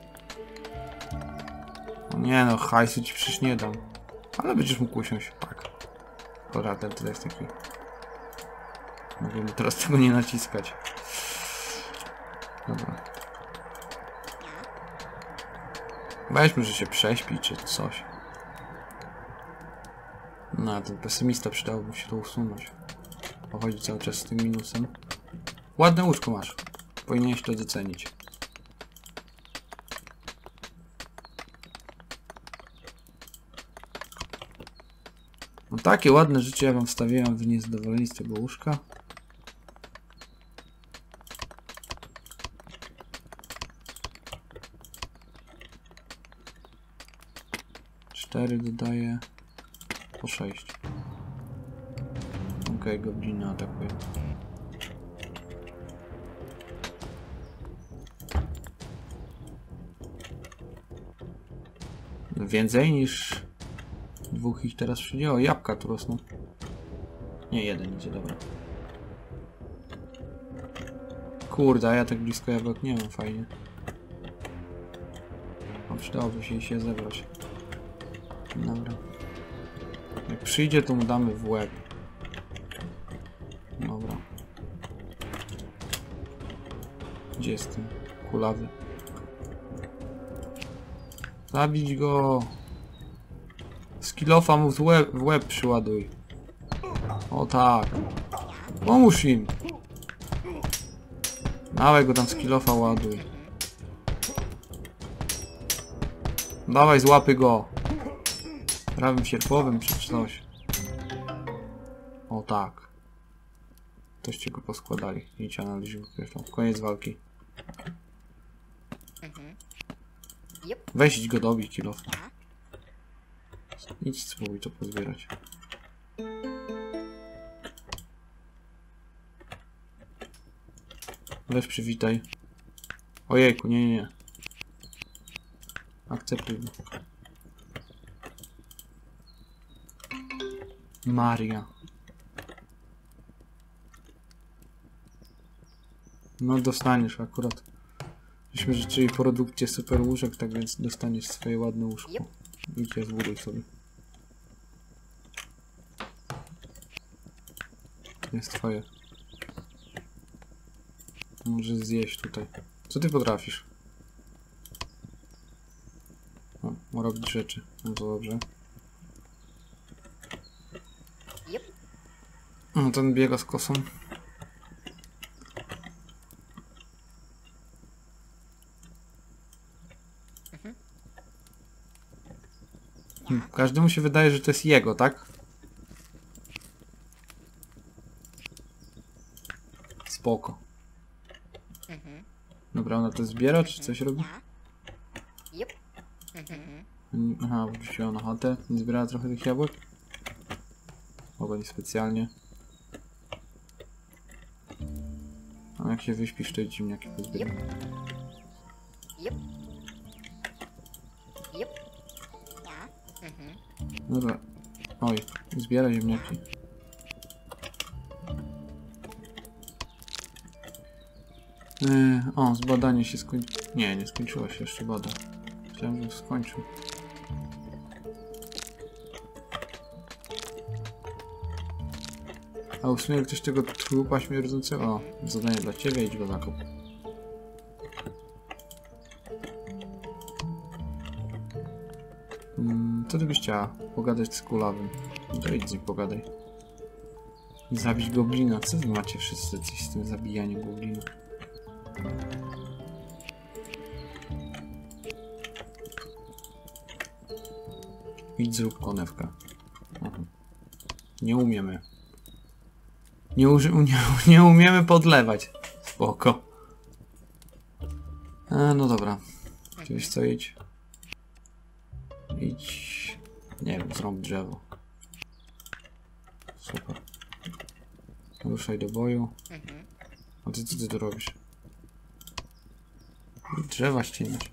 No nie no, hajsu ci przecież nie dam. Ale będziesz mógł usiąść, tak. Dobra, ten to jest taki... Mogę teraz tego nie naciskać. Dobra. Weźmy, że się prześpi, czy coś. No, ten pesymista przydałoby się to usunąć. Pochodzi cały czas z tym minusem. Ładne łóżko masz. Powinieneś to docenić. No takie ładne życie ja wam wstawiłem, wy niezadowoleni z tego łóżka. Cztery dodaję po 6. Okej, gobliny atakuje. Więcej niż dwóch ich teraz przyjdzie. O, jabłka tu rosną. Nie, jeden idzie, dobra. Kurde, a ja tak blisko jabłek nie mam, fajnie. O, przydałoby się zebrać. Dobra. Jak przyjdzie, to mu damy w łeb. Dobra. Gdzie jest ten kulawy? Zabić go! Skillofa mu w łeb przyładuj. O tak. Pomóż im! Dawaj go tam skillofa ładuj. Dawaj, złapy go! Prawym sierpowym czy coś. O tak. Toście go poskładali. Idź analizuj zresztą. Koniec walki. Weź go dobić, kilof. Idź, spróbuj to pozbierać. Weź przywitaj. Ojejku, nie. Akceptuj go. Maria. No dostaniesz akurat. Myśmy życzyli produkcję super łóżek, tak więc dostaniesz swoje ładne łóżko. Idź je zbuduj sobie. Jest twoje. Możesz zjeść tutaj. Co ty potrafisz? O, robić rzeczy. No to dobrze. No ten biega z kosą. Każdemu się wydaje, że to jest jego, tak? Spoko. Dobra, ona to zbiera, czy coś robi? Aha, wróciła na chatę. Zbierała trochę tych jabłek. Mogła nie specjalnie. A jak się wyśpisz, to ziemniaki pozbieram. Dobra. Oj, zbieraj ziemniaki. O, zbadanie się skończyło. Nie skończyło się jeszcze bada. Chciałem, że skończył. A usunie ktoś tego trupa śmierdzącego. O, zadanie dla ciebie, idź go zakop. Co ty byś chciała? Pogadać z kulawym. To idź z nim pogadaj. Zabić goblina. Co wy macie wszyscy coś z tym zabijaniem goblina? Idź zrób konewkę. Nie umiemy. Nie umiemy podlewać. Spoko. No dobra. Gdzieś co idź? Idź. Nie wiem, zrąb drzewo. Super. Ruszaj do boju. A ty co ty tu robisz? Drzewa ścinać.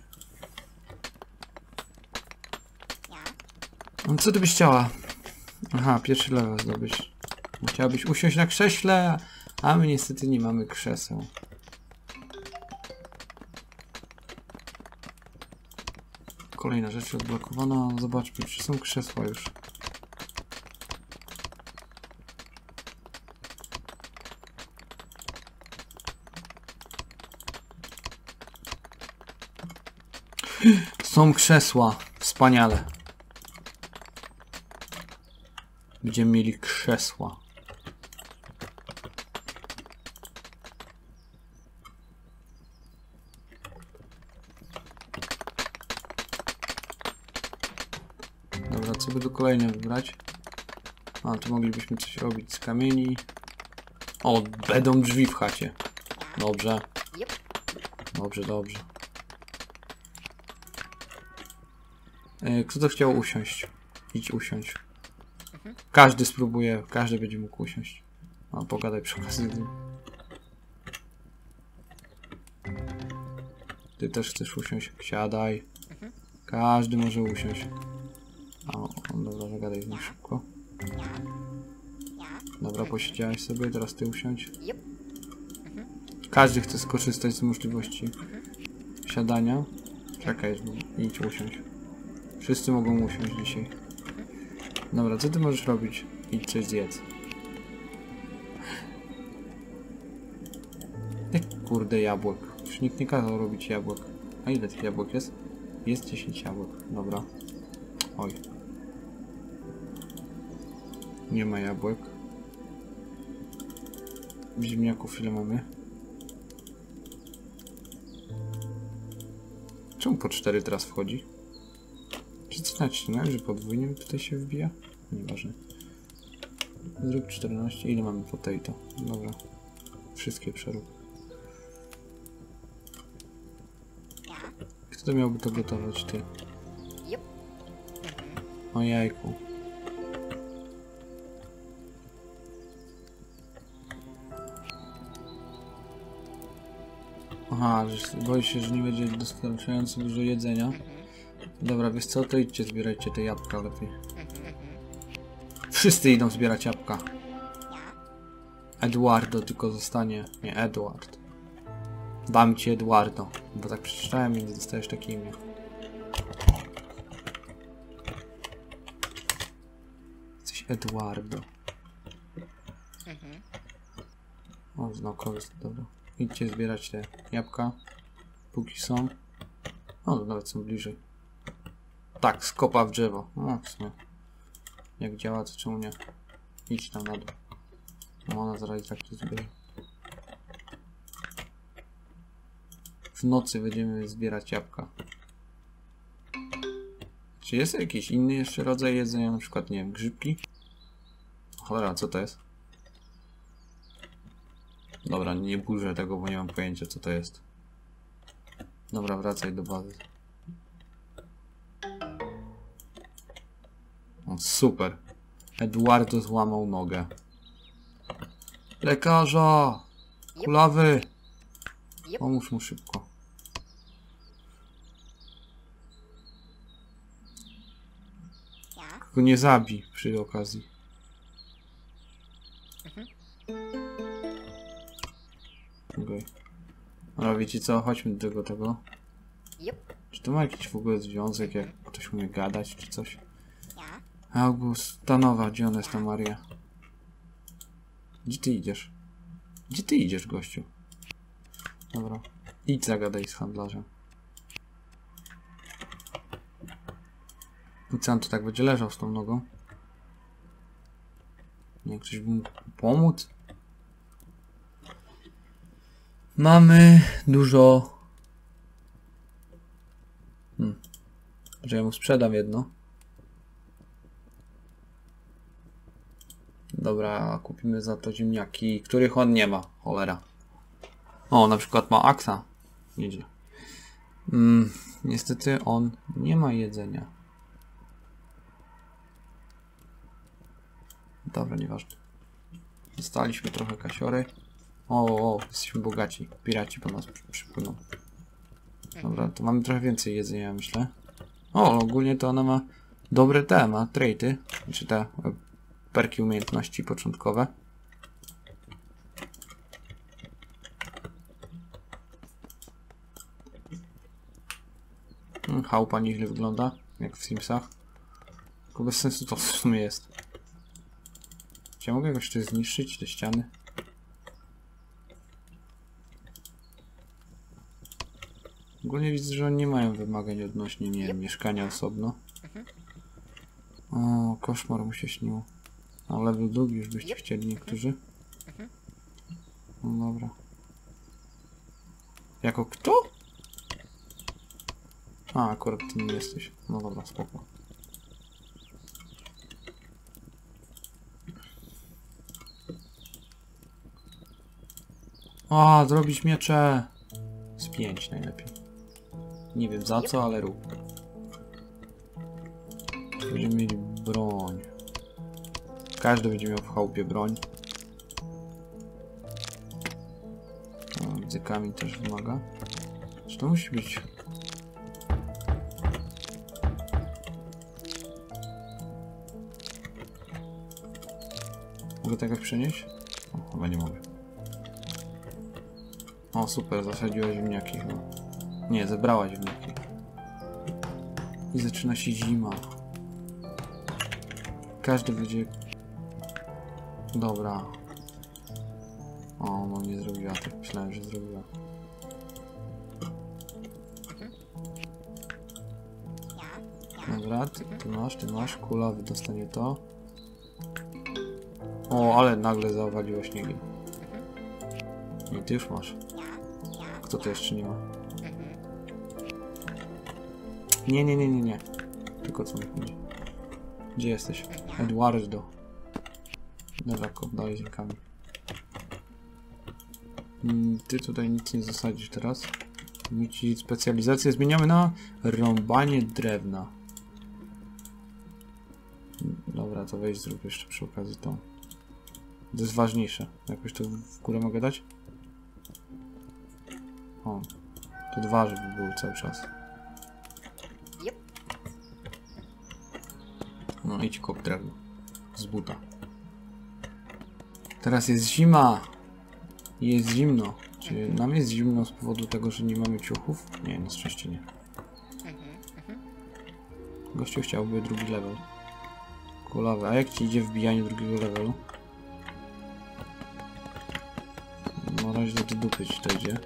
No co ty byś chciała? Aha, pierwszy level zdobyć. Chciałabyś usiąść na krześle, a my niestety nie mamy krzeseł. Kolejna rzecz odblokowana. Zobaczmy, czy są krzesła już. Są krzesła. Wspaniale. Będziemy mieli krzesła. Dobra, co by tu kolejne wybrać? A, tu moglibyśmy coś robić z kamieni. O, będą drzwi w chacie. Dobrze. Dobrze, dobrze. Kto to chciał usiąść? Idź usiąść. Każdy spróbuje, każdy będzie mógł usiąść. No, pogadaj przy okazji. Ty też chcesz usiąść? Siadaj. Każdy może usiąść. O, dobra, zagadaj z nim szybko. Dobra, posiedziałeś sobie, teraz ty usiądź. Każdy chce skorzystać z możliwości siadania. Czekaj, idź usiąść. Wszyscy mogą usiąść dzisiaj. Dobra, co ty możesz robić? Idź coś zjedz. Jak kurde jabłek. Już nikt nie kazał robić jabłek. A ile tych jabłek jest? Jest 10 jabłek. Dobra. Oj. Nie ma jabłek. Ziemniaków ile mamy? Czemu po 4 teraz wchodzi? Czy coś nacisnąłem, że podwójnie tutaj się wbija? Nieważne. Zrób 14. Ile mamy potato? Dobra. Wszystkie przerób. Kto to miałby to gotować? Ty. O jajku. Aha, że boi się, że nie będzie dostarczająco dużo jedzenia. Dobra, wiesz co? To idźcie, zbierajcie te jabłka lepiej. Wszyscy idą zbierać jabłka. Eduardo tylko zostanie. Nie, Edward. Dam ci Eduardo. Bo tak przeczytałem i nie dostajesz takie imię. Jesteś Eduardo. O, znaukowiec, dobra. Idźcie zbierać te jabłka. Póki są. O, nawet są bliżej. Tak, skopa w drzewo. No, w sumie. Jak działa, to czemu nie? Idź tam na dół. No, ona zaraz i tak to zbierze. W nocy będziemy zbierać jabłka. Czy jest jakiś inny jeszcze rodzaj jedzenia? Na przykład, nie wiem, grzybki? Cholera, co to jest? Dobra, nie burzę tego, bo nie mam pojęcia, co to jest. Dobra, wracaj do bazy. O, super. Eduardo złamał nogę. Lekarza! Kulawy! Pomóż mu szybko. Tylko nie zabij przy okazji. Okej. Dobra, wiecie co? Chodźmy do tego. Czy to ma jakiś w ogóle związek, jak ktoś umie gadać, czy coś? Augustanowa, gdzie ona jest ta Maria? Gdzie ty idziesz? Gdzie ty idziesz, gościu? Dobra. Idź zagadaj z handlarzem. I co on tu tak będzie leżał z tą nogą? Nie, ktoś by mógł pomóc? Mamy dużo... Że ja mu sprzedam jedno. Dobra, kupimy za to ziemniaki, których on nie ma. Cholera. O, na przykład ma aksa. Nieźle. Niestety on nie ma jedzenia. Dobra, nieważne. Dostaliśmy trochę kasiory. O, jesteśmy bogaci. Piraci po nas przypłyną. Dobra, to mamy trochę więcej jedzenia, myślę. O, ogólnie to ona ma dobre ma traity. Znaczy te perki umiejętności początkowe. Chałupa nieźle wygląda, jak w Simsach. Tylko bez sensu to w sumie jest. Czy ja mogę jakoś to zniszczyć, te ściany? Ogólnie widzę, że oni nie mają wymagań odnośnie, nie wiem, mieszkania osobno. O, koszmar mu się śnił. A level drugi już byście chcieli niektórzy. No dobra. Jako kto? A, akurat ty nie jesteś. No dobra, spoko. A, zrobić miecze. Z 5 najlepiej. Nie wiem za co, ale rób. Będziemy mieli broń. Każdy będzie miał w chałupie broń. O, widzę, kamień też wymaga. Czy to musi być... Mogę tego przenieść? O, chyba nie mogę. O, super, zasadziła ziemniaki chyba. Nie, zebrała ziemniaki. I zaczyna się zima. Każdy będzie... Dobra. O, no nie zrobiła tak. Myślałem, że zrobiła. Dobra, ty masz. Kulawy dostanie to. O, ale nagle zawaliło śniegiem. I ty już masz. Kto to jeszcze nie ma? Nie. Tylko co mi chodzi. Gdzie jesteś? Eduardo. Daleko, dalej z rękami. Ty tutaj nic nie zasadzisz teraz. My ci specjalizację zmieniamy na rąbanie drewna. Dobra, to weź zrób jeszcze przy okazji to. To jest ważniejsze. Jakoś to w górę mogę dać? O, to 2, żeby były cały czas. No idź kop drewno. Z buta. Teraz jest zima. Jest zimno. Czy nam jest zimno z powodu tego, że nie mamy ciuchów? Nie, na szczęście nie. Gościu chciałby drugi level. Kulawy. A jak ci idzie wbijanie drugiego levelu? Na razie do dupy ci to idzie.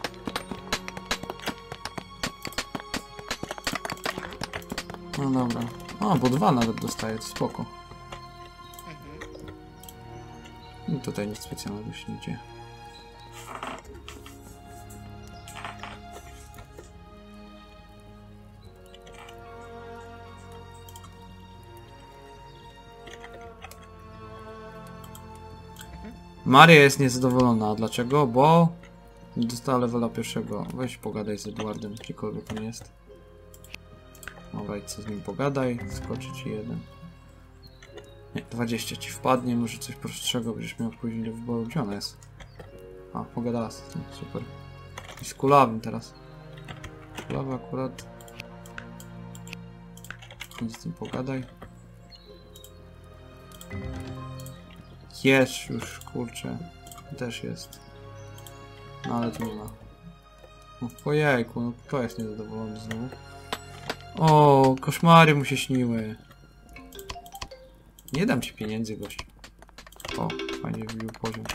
No dobra. A, bo 2 nawet dostaje, to spoko. I tutaj nic specjalnego się nie dzieje. Maria jest niezadowolona. Dlaczego? Bo nie dostała levela pierwszego. Weź pogadaj z Edwardem, gdziekolwiek on jest. Dobra, idź co z nim pogadaj. Skoczy ci 1. Nie, 20 ci wpadnie. Może coś prostszego będziesz miał później do wyboru. Gdzie ona jest? A, pogadała z tym. Super. I z kulawym teraz. Kulawy akurat. Idź z tym pogadaj. Jest już, kurczę. Też jest. No ale tu nie ma. No, ojejku, no kto jest niezadowolony znowu? O, koszmary mu się śniły. Nie dam ci pieniędzy, gość. O, fajnie wbił poziom.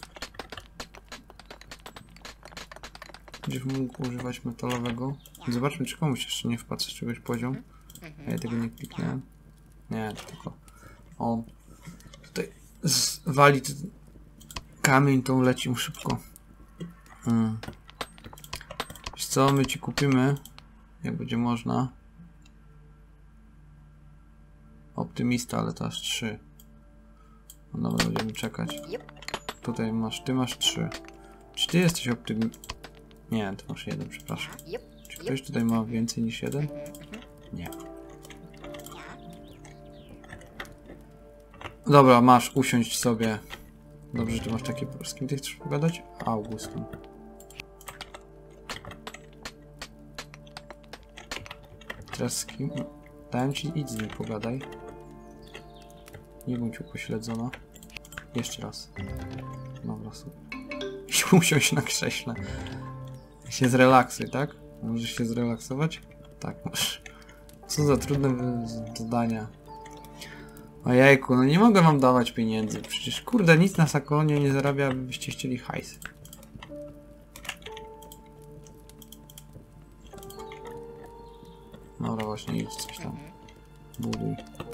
Będziesz mógł używać metalowego. Zobaczmy, czy komuś jeszcze nie wpadł z czegoś poziom. Ja tego nie kliknąłem. Nie, tylko on tutaj wali ten kamień, to leci mu szybko. Wiesz co, my ci kupimy, jak będzie można. Optymista, ale to aż 3. No dobra, będziemy czekać. Tutaj masz, ty masz 3. Czy ty jesteś optymistą? Nie, ty masz 1, przepraszam. Czy ktoś tutaj ma więcej niż jeden? Nie. Dobra, masz, usiąść sobie. Dobrze, że ty masz takie... Z kim ty chcesz pogadać? Augustyn. Teraz z kim? Dałem ci, idź z nim pogadaj. Nie bądź upośledzona. Jeszcze raz. Dobra, super. I usiąść na krześle. I się zrelaksuj, tak? Możesz się zrelaksować? Tak, możesz. Co za trudne zadania. Ojejku, no nie mogę wam dawać pieniędzy. Przecież kurde, nic na Sakonie nie zarabia, byście chcieli hajs. Dobra, właśnie idź coś tam. Buduj.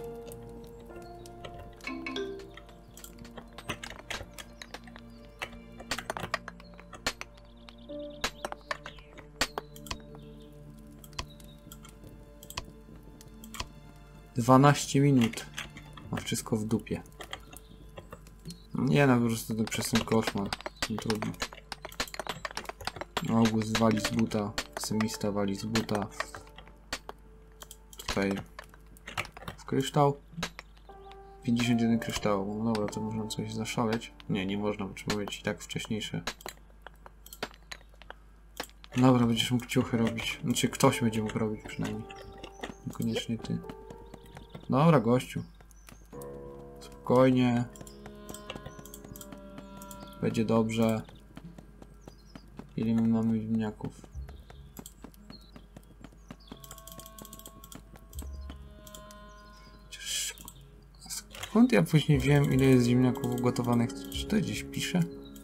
Dwanaście minut. Ma wszystko w dupie. Nie no, po prostu to przez ten koszmar. No, trudno. August wali z buta. Semista wali z buta. Tutaj w kryształ. 51 kryształów. No dobra, to można coś zaszaleć. Nie, nie można, bo trzeba mieć i tak wcześniejsze. Dobra, będziesz mógł ciuchy robić. Znaczy ktoś będzie mógł robić przynajmniej. Niekoniecznie ty. Dobra, gościu. Spokojnie. Będzie dobrze. Ile my mamy ziemniaków? Skąd ja później wiem, ile jest ziemniaków ugotowanych? Czy to gdzieś pisze?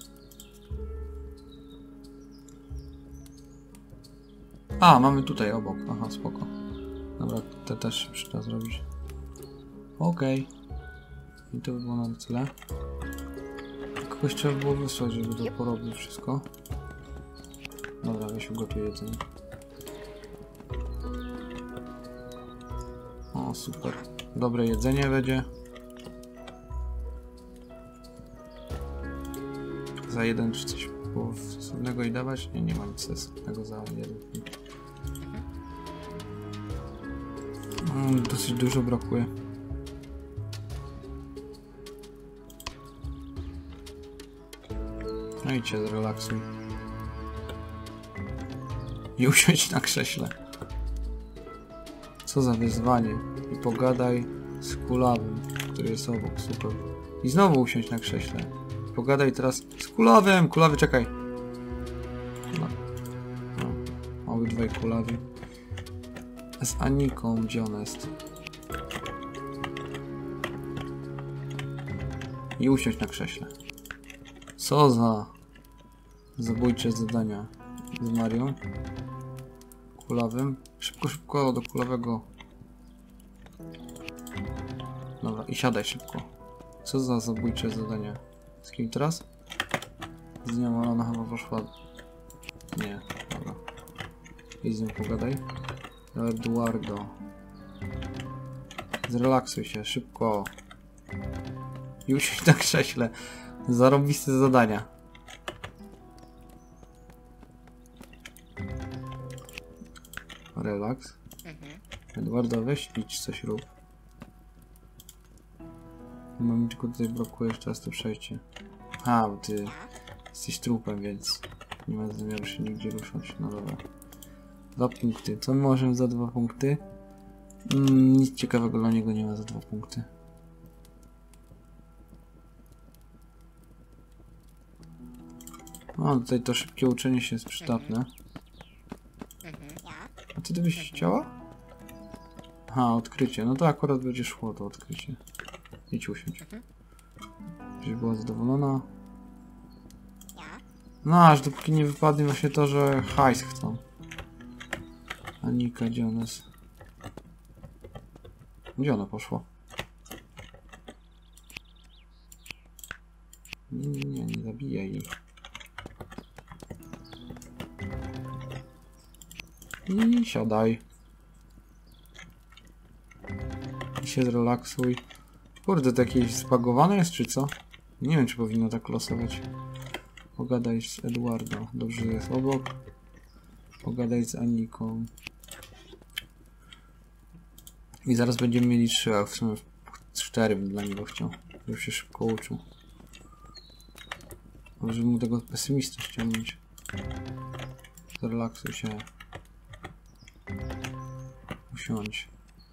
A, mamy tutaj obok. Aha, spoko. Dobra, to też się przyda zrobić. Okej. I to by było na tyle. Kogoś trzeba było wysłać, żeby to porobił wszystko. Dobra, weź ugotuj jedzenie. O, super. Dobre jedzenie będzie. Za jeden czy coś było sensownego i dawać? Nie, nie ma nic sensownego za jeden. Dosyć dużo brakuje. No i cię zrelaksuj. I usiądź na krześle. Co za wyzwanie. I pogadaj z Kulawym, który jest obok. Super. I znowu usiądź na krześle. Pogadaj teraz z Kulawym. Kulawy, czekaj. No. Obydwaj Kulawy. Z Aniką, gdzie ona jest? I usiądź na krześle. Co za zabójcze zadania z Marią. Kulawym. Szybko, szybko do Kulawego. Dobra, i siadaj szybko. Co za zabójcze zadania. Z kim teraz? Z nią, ona chyba poszła. Nie, dobra. I z nią pogadaj. Eduardo. Zrelaksuj się, szybko. I usiądź na krześle. Zarobiste zadania. Relaks. Eduardo, weź idź coś rób. Mam tylko tutaj blokujesz teraz to przejście. A, bo ty jesteś trupem, więc nie ma zamiaru się nigdzie ruszać. No dobra. 2 punkty. Co możemy za 2 punkty? Nic ciekawego dla niego nie ma za 2 punkty. No, tutaj to szybkie uczenie się jest przydatne. A ty byś chciała? Aha, odkrycie. No to akurat będzie szło to odkrycie. Idź usiądź. Żebyś była zadowolona. No, aż dopóki nie wypadnie właśnie to, że hajs chcą. Anika, gdzie ona jest? Gdzie ona poszła? Nie zabijaj jej. I siadaj. I się zrelaksuj. Kurde, to jakieś zbagowane jest, czy co? Nie wiem, czy powinno tak losować. Pogadaj z Eduardo. Dobrze, że jest obok. Pogadaj z Aniką. I zaraz będziemy mieli 3, a w sumie 4 bym dla niego chciał. Żeby się szybko uczył. Może mu tego pesymistę ściągnąć. Zrelaksuj się. Usiądź.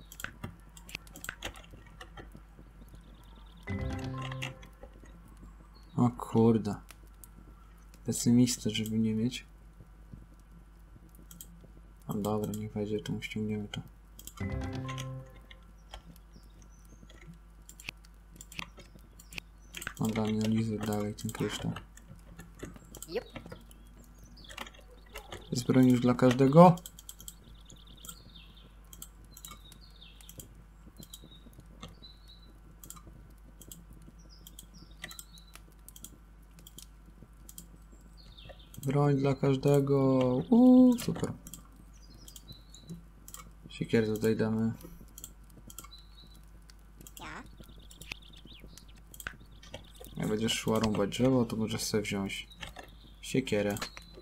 O kurde. Pesymistę, żeby nie mieć. No dobra, niech wejdzie, to mu ściągniemy to. Dobra, analizuj dalej ten kryształ. Jest broń już dla każdego? Broń dla każdego. Super. Siekierę tutaj damy. Jak będziesz szła rąbać drzewo, to możesz sobie wziąć siekierę.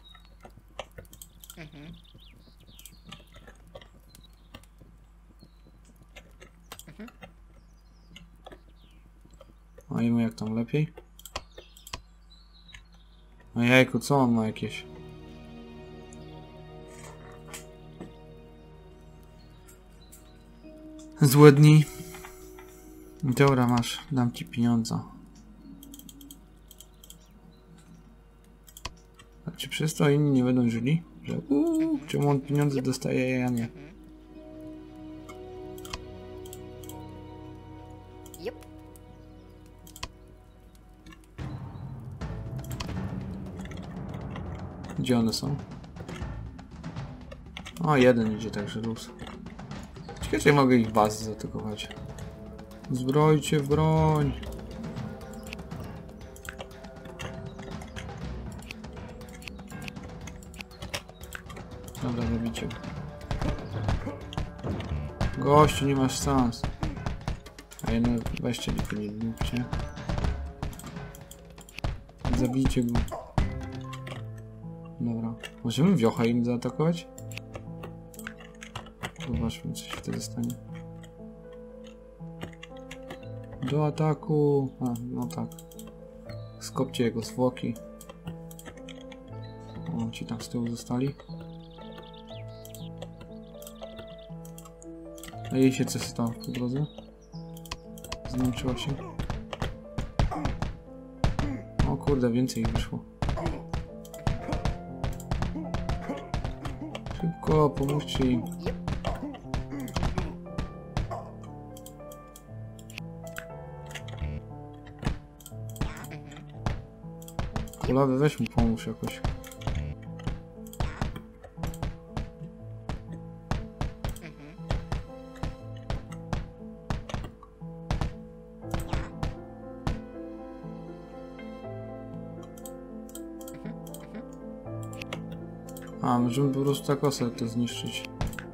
A i mu jak tam lepiej? Ojejku, co on ma jakieś? Złe dni. Dobra, masz, dam ci pieniądze. A czy przez to inni nie będą żyli? Że czemu on pieniądze dostaje, a ja nie? Gdzie one są? O, jeden idzie, także luz. Ciekawe, czy mogę ich bazy zaatakować. Zbrojcie w broń! Dobra, zabicie. Gościu, nie masz szans. A jedno, weźcie tylko nie lubcie. Zabijcie go. Dobra. Możemy wiocha im zaatakować? Zobaczmy, co się wtedy stanie. Do ataku! A, no tak. Skopcie jego zwłoki. O, ci tam z tyłu zostali. A jej się co stało po drodze? Zmęczyła się. O kurde, więcej ich wyszło. Szybko, pomóżcie im. Kulawy, weź mu pomóż jakoś. A, możemy po prostu tak osę to zniszczyć.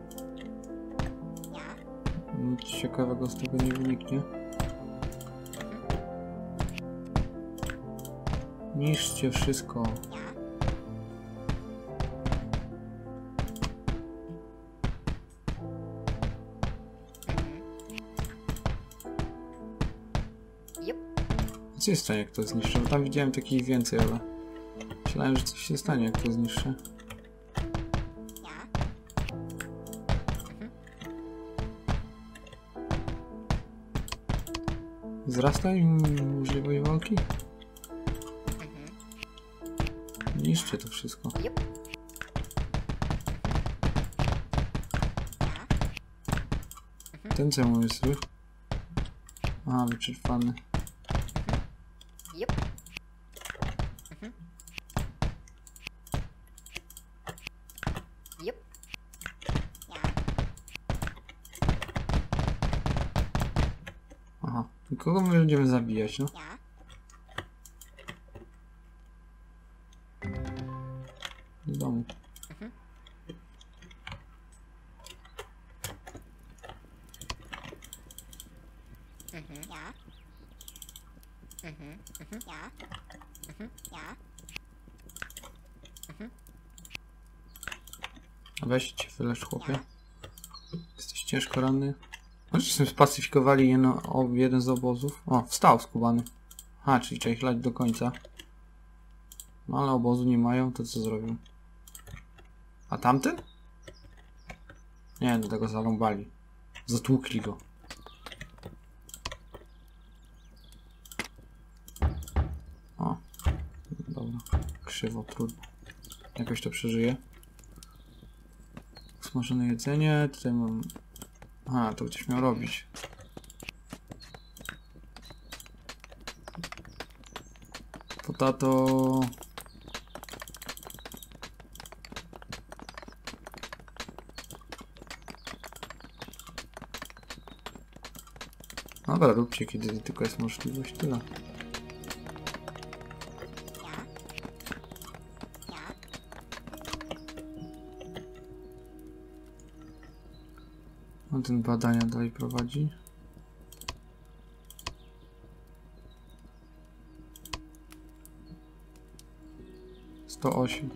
Nic ciekawego z tego nie wyniknie. Niszczcie wszystko. Co się stanie, jak to zniszczę? Bo tam widziałem takich więcej, ale myślałem, że coś się stanie, jak to zniszczę. Wzrasta im możliwość walki? Niszczę to wszystko. Ten czemu jest zły? Aha, wyczerpany. Aha, i kogo my będziemy zabijać, no? Z domu. Weź cię, wylecz, chłopie. Jesteś ciężko ranny. Żeśmy spacyfikowali jeden z obozów. O, wstał skubany. A, czyli trzeba ich lać do końca. No ale obozu nie mają, to co zrobią? A tamten? Nie, do tego zarąbali. Zatłukli go. O, dobra. Krzywo, trudno. Jakoś to przeżyje. Smażone jedzenie, tutaj mam... Aha, to ktoś miał robić. Potato... Dobra, róbcie, kiedy tylko jest możliwość, tyle. On ten badania dalej prowadzi. Sto 8.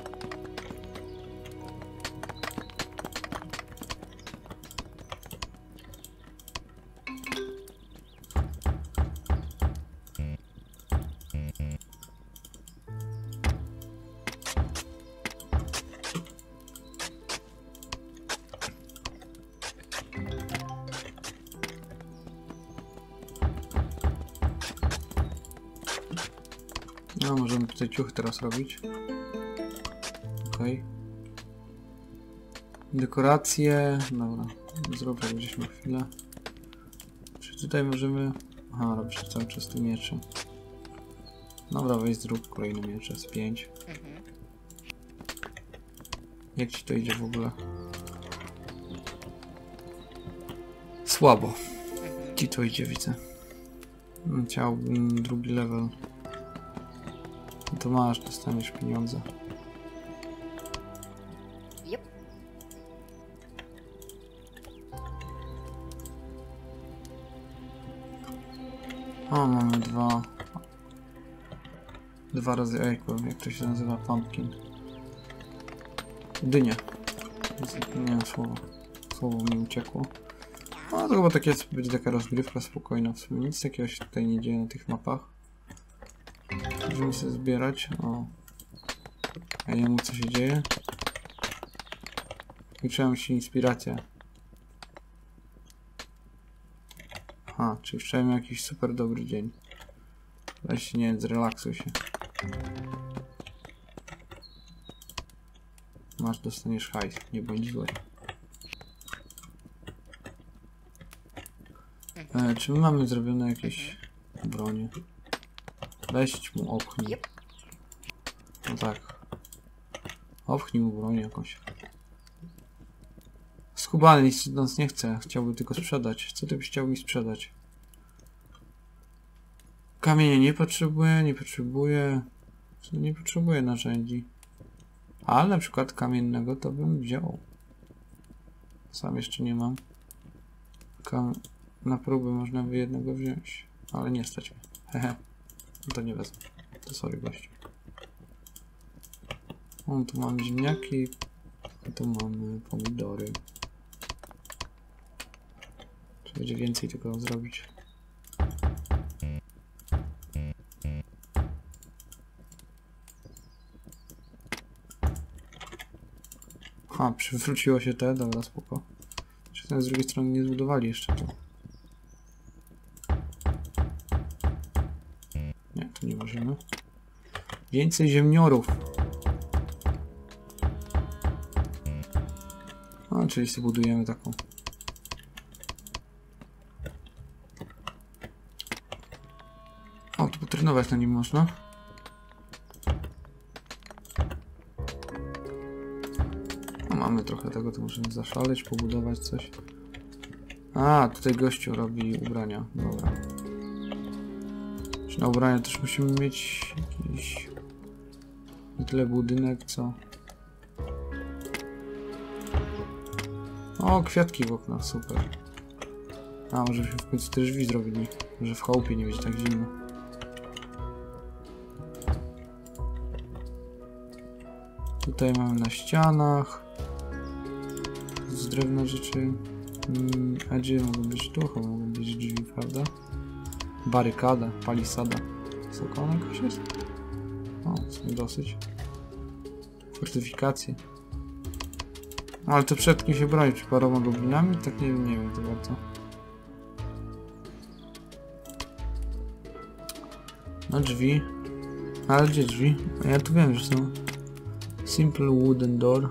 No, możemy tutaj ciuchy teraz robić. Okej. Dekoracje. Dobra, zrobię gdzieś na chwilę. Czy tutaj możemy... Aha, robisz cały czas tym mieczem. Dobra, weź zrób kolejne miecze z 5. Jak ci to idzie w ogóle? Słabo. Ci to idzie, widzę. Chciałbym drugi level. No to masz, dostaniesz pieniądze. Yep. O, mamy dwa razy, ejku, jak to się nazywa? Pumpkin. Dynia. Nie wiem, słowo mi uciekło. No to chyba takie będzie taka rozgrywka spokojna w sumie. Nic takiego się tutaj nie dzieje na tych mapach. Możemy sobie zbierać. O. A jemu co się dzieje? Liczyłem się inspirację. Aha, czyli wczoraj miał jakiś super dobry dzień. Weź się, nie, zrelaksuj się. Masz, dostaniesz hajs, nie bądź zły. Czy my mamy zrobione jakieś bronie? Weź mu, opchnij. No tak. Opchnij mu broń jakąś. Skubany nic od nas nie chce. Chciałby tylko sprzedać. Co ty byś chciał mi sprzedać? Kamienie nie potrzebuję, nie potrzebuję narzędzi. Ale na przykład kamiennego to bym wziął. Sam jeszcze nie mam. Na próbę można by jednego wziąć. Ale nie stać mnie. Hehe. No to nie wezmę. To sorry, gościu. O, tu mamy ziemniaki. A tu mamy pomidory. Trzeba będzie więcej tego zrobić. Aha, przywróciło się te, dobra, spoko. Czy z drugiej strony nie zbudowali jeszcze to? Nie, tu nie możemy. Więcej ziemniorów. A, czyli sobie budujemy taką. O, tu potrenować na nim można. No, mamy trochę tego, to możemy zaszaleć, pobudować coś. A, tutaj gościu robi ubrania. Dobra. Czy na ubrania też musimy mieć jakiś... Nie tyle budynek, co... O, kwiatki w oknach, super. A, może byśmy w końcu te drzwi zrobili. Może w chałupie nie będzie tak zimno. Tutaj mamy na ścianach. z drewna rzeczy... edgy mogą być tu, mogą być drzwi, prawda? Barykada, palisada. Wysoka ona jakaś jest? O, w sumie dosyć. Fortyfikacje. Ale to przed kim się broni? Czy paroma goblinami? Tak nie wiem to bardzo. No drzwi. Ale gdzie drzwi? Ja tu wiem, że są. Simple wooden door.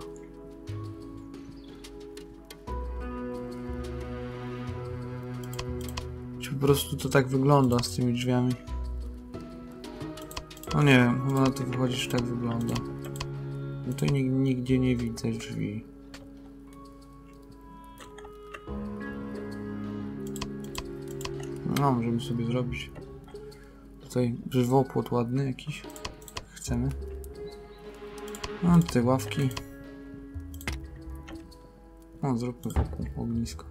Czy po prostu to tak wygląda z tymi drzwiami? No nie wiem, chyba na to wychodzi, że tak wygląda. No to nigdzie nie widzę drzwi. No, możemy sobie zrobić tutaj żywopłot ładny jakiś. Chcemy. No, tutaj ławki. No, zróbmy wokół ognisko.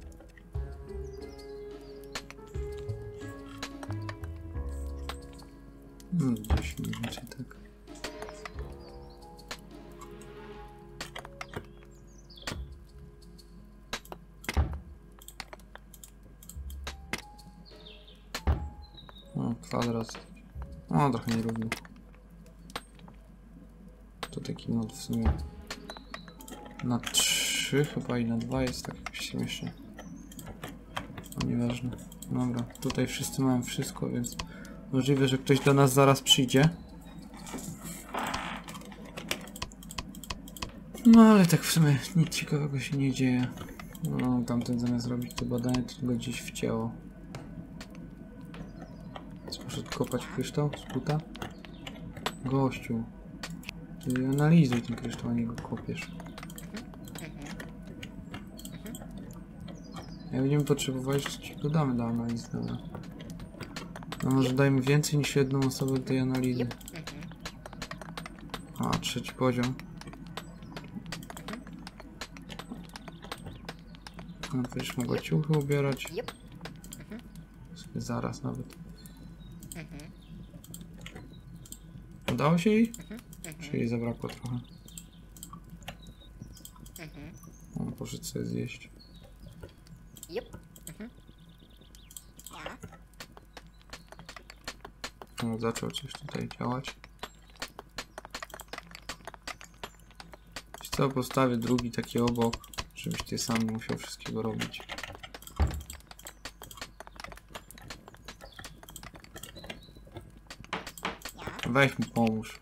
Gdzieś mniej więcej tak. O, kwadrat. O, trochę nierówno. To taki mod w sumie na 3 chyba i na 2 jest tak śmiesznie. No nieważne. Dobra, tutaj wszyscy mają wszystko, więc możliwe, że ktoś do nas zaraz przyjdzie. No ale tak w sumie nic ciekawego się nie dzieje. No tamten zamiast robić to badanie, to go gdzieś wcięło. Co poszedł kopać kryształ z buta? Gościu. Ty analizuj ten kryształ, a nie go kopiesz. Jak będziemy potrzebowali, to ci dodamy do analizy. Dobra. No może dajmy więcej niż jedną osobę tej analizy. A, 3. poziom. No to już mogła ciuchy ubierać. Sobie zaraz nawet. Udało się jej? Czy jej zabrakło trochę? On poszedł sobie zjeść. No, zaczął coś tutaj działać. Co, postawię drugi taki obok, żebyś ty sam nie musiał wszystkiego robić. Weź mi pomóż.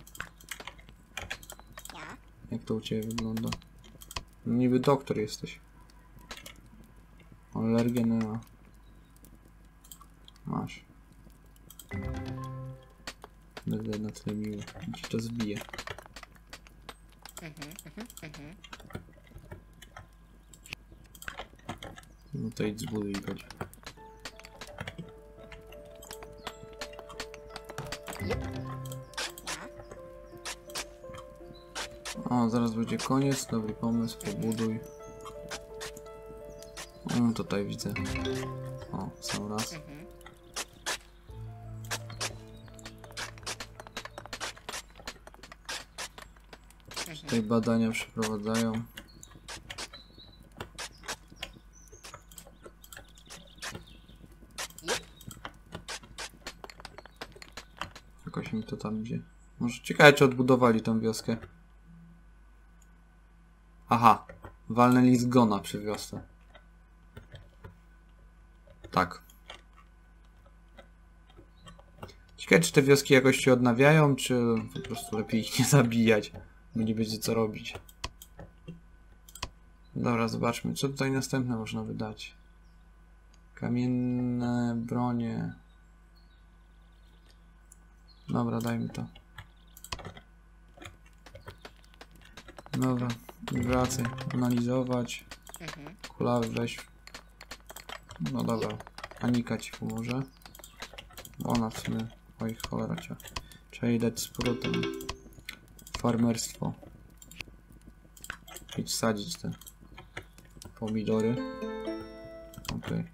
Jak to u ciebie wygląda? No, niby doktor jesteś. Alergię na... Masz. Będę na tyle miły. Ci to zbije. No to idź zbuduj i chodź. O, zaraz będzie koniec. Dobry pomysł, pobuduj. O, tutaj widzę. O, sam raz. Tutaj badania przeprowadzają. Jakoś mi to tam idzie. Może ciekawe, czy odbudowali tą wioskę. Aha, walnęli zgona przy wiosce. Tak. Ciekawe, czy te wioski jakoś się odnawiają, czy po prostu lepiej ich nie zabijać, bo nie będzie co robić. Dobra, zobaczmy, co tutaj następne można wydać. Kamienne bronie. Dobra, dajmy to. Dobra, wracaj, analizować. Kulawy weź. No dobra, Anika ci pomoże. Ona w sumie... Oj, cholera cię. Trzeba jej dać z powrotem. Farmerstwo. Idź sadzić te pomidory. Okej.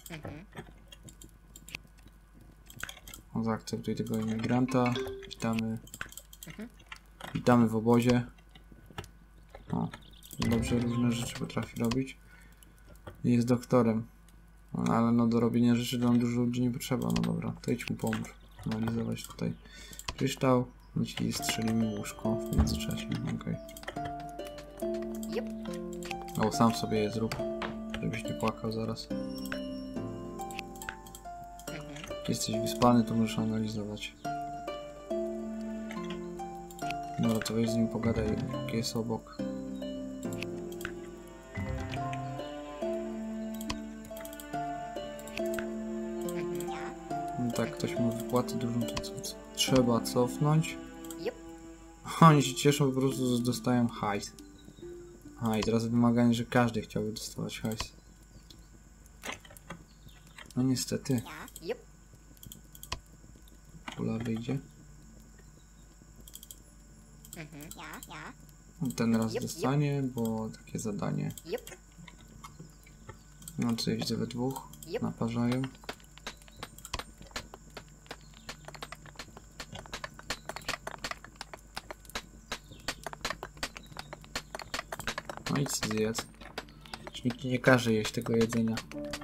Zaakceptuj tego imigranta. Witamy. Witamy w obozie. O, dobrze różne rzeczy potrafi robić. I jest doktorem. No, ale no do robienia rzeczy nam dużo ludzi nie potrzeba. No dobra, to idź mu pomóż. Analizować tutaj kryształ. My ci strzelimy łóżko w międzyczasie. Okej. O, sam sobie je zrób. Żebyś nie płakał zaraz. Jak jesteś wyspany, to możesz analizować. Dobra, to weź z nim pogadaj, jaki jest obok. No tak, ktoś ma wypłatę dużą, to co trzeba cofnąć. Oni się cieszą po prostu, że dostają hajs. A i teraz wymaganie, że każdy chciałby dostawać hajs. No niestety. Pula wyjdzie. Ten raz dostanie, bo takie zadanie. No tutaj widzę we dwóch. Naparzają. No i co zjedz. Nikt nie każe jeść tego jedzenia.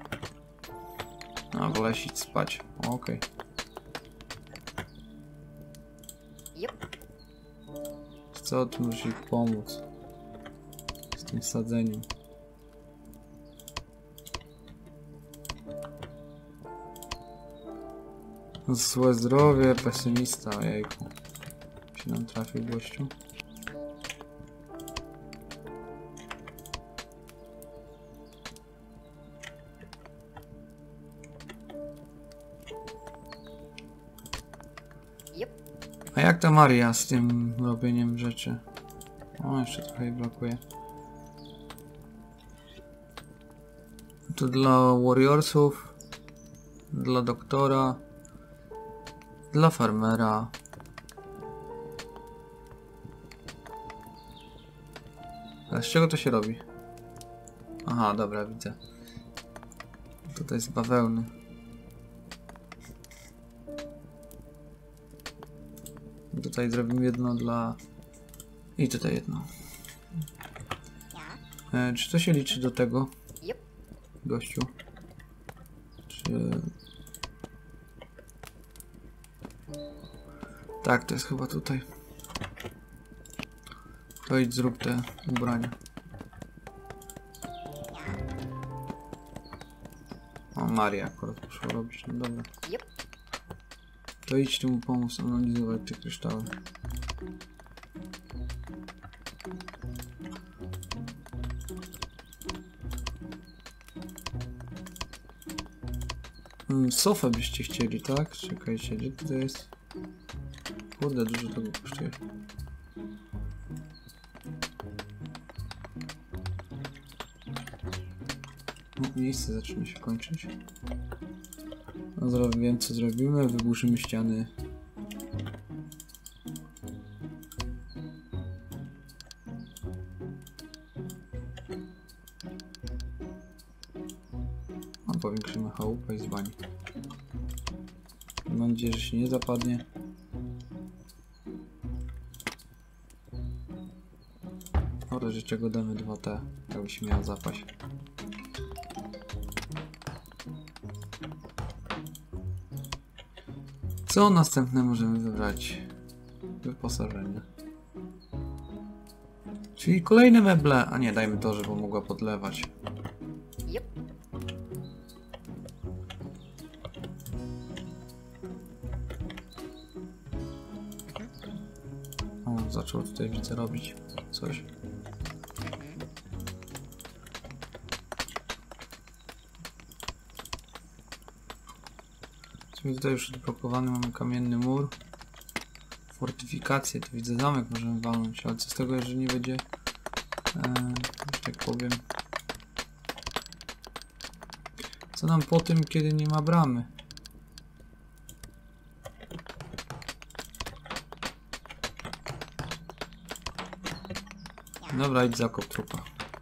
No, wolę iść spać. Okej. Co tu musi pomóc z tym sadzeniem? Złe zdrowie, pesymista, ojejku. Się nam trafił gościu. A jak ta Maria z tym robieniem rzeczy? O, jeszcze trochę jej brakuje. To dla warriorsów, dla doktora, dla farmera. A z czego to się robi? Aha, dobra, widzę. Tutaj jest bawełny. Tutaj zrobimy jedno dla... I tutaj jedno. Czy to się liczy do tego? Gościu? Czy... Tak, to jest chyba tutaj. To idź zrób te ubrania. O, Maria akurat poszła robić, no dobra. To idź tu mu pomóc analizować te kryształy. Sofę byście chcieli, tak? Czekajcie, gdzie to jest? Kurde, dużo tego kosztuje. No, miejsce zaczyna się kończyć. No, zaraz wiem, co zrobimy. Wyburzymy ściany. No, powiększymy chałupę i zbani. Mam nadzieję, że się nie zapadnie. W razie czego damy 2T, jakby się miała zapaść. Co następne możemy wybrać? Wyposażenie. Czyli kolejne meble, a nie, dajmy to, żeby mogła podlewać. O, zaczął tutaj, widzę, robić coś. Tutaj już odblokowany mamy kamienny mur. Fortyfikację, to widzę zamek możemy walnąć, ale co z tego, jeżeli nie będzie, że tak powiem. Co nam po tym, kiedy nie ma bramy? Dobra, idź zakop trupa.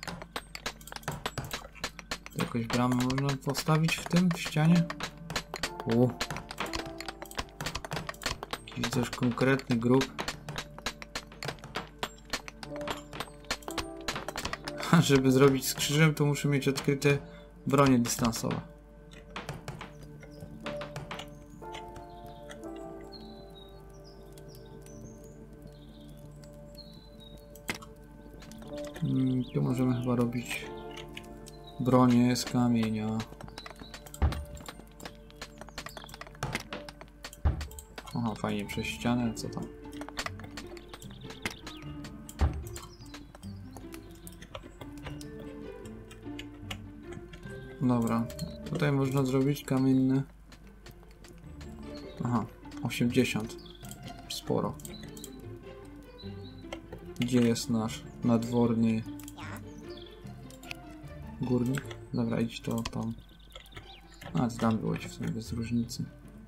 Jakąś bramę można postawić w tym, w ścianie? Jakiś też konkretny grób. A żeby zrobić z krzyżem, to muszę mieć odkryte bronie dystansowe. Tu możemy chyba robić bronię z kamienia. Aha, fajnie przez ścianę, co tam? Dobra, tutaj można zrobić kamienny. Aha, 80. Sporo. Gdzie jest nasz nadworny górnik? Dobra, idź to tam. A, to tam było ci w sumie bez różnicy.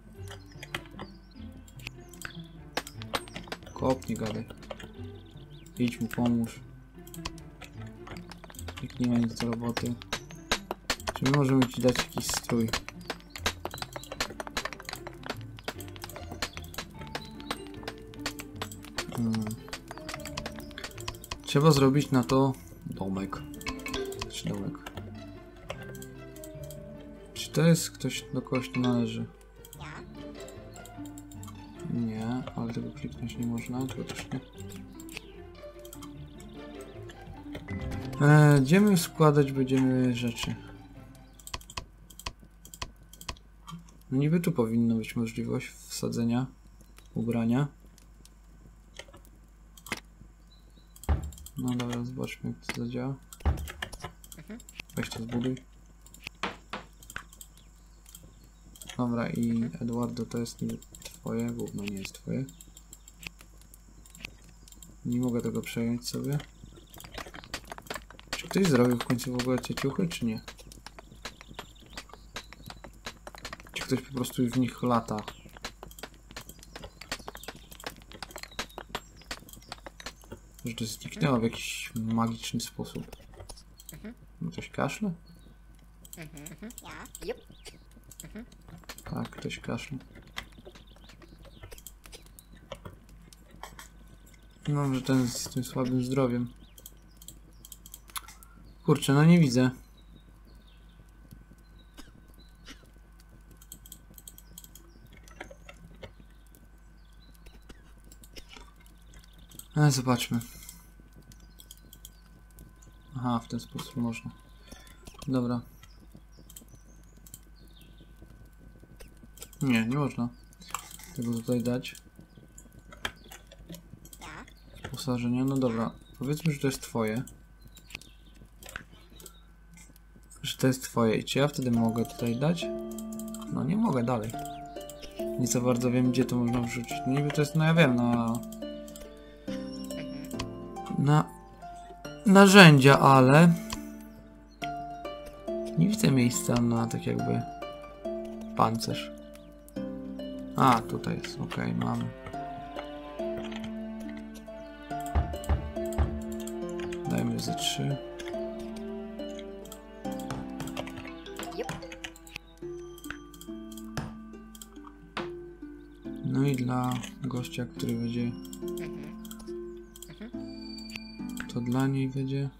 Kopnij gadaj. Idź mu pomóż. Jak nie ma nic do roboty. Czy my możemy ci dać jakiś strój? Trzeba zrobić na to domek. Czy domek? Czy to jest ktoś, do kogoś to należy? Nie, ale tego kliknąć nie można, to też nie. Gdzie my składać będziemy rzeczy? No niby tu powinna być możliwość wsadzenia ubrania. No dobra, zobaczmy jak to zadziała. Weź to zbuduj. Dobra, i Eduardo, to jest nie twoje, gówno nie jest twoje. Nie mogę tego przejąć sobie. Czy ktoś zrobił w końcu w ogóle te ciuchy, czy nie? Czy ktoś po prostu w nich lata? Że to zniknęło w jakiś magiczny sposób. No coś kaszle? Tak, ktoś kaszle. No, że ten z tym słabym zdrowiem. Kurczę, no nie widzę. Ale zobaczmy. Aha, w ten sposób można. Dobra. Nie, nie można tego tutaj dać. Wyposażenie, no dobra. Powiedzmy, że to jest twoje. Że to jest twoje. I czy ja wtedy mogę tutaj dać? No nie mogę dalej. Nie za bardzo wiem, gdzie to można wrzucić. Niby to jest, no ja wiem, na narzędzia, ale nie widzę miejsca na tak jakby pancerz. A, tutaj jest, okej, mamy. Dajmy ze 3. No i dla gościa, który będzie, to dla niej będzie.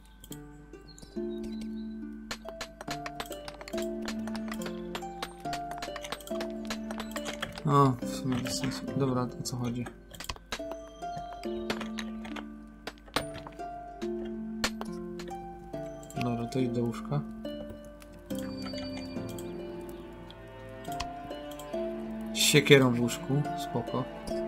O, w sumie bez sensu. Dobra, o co chodzi? Dobra, to idź do łóżka. Z siekierą w łóżku, spoko.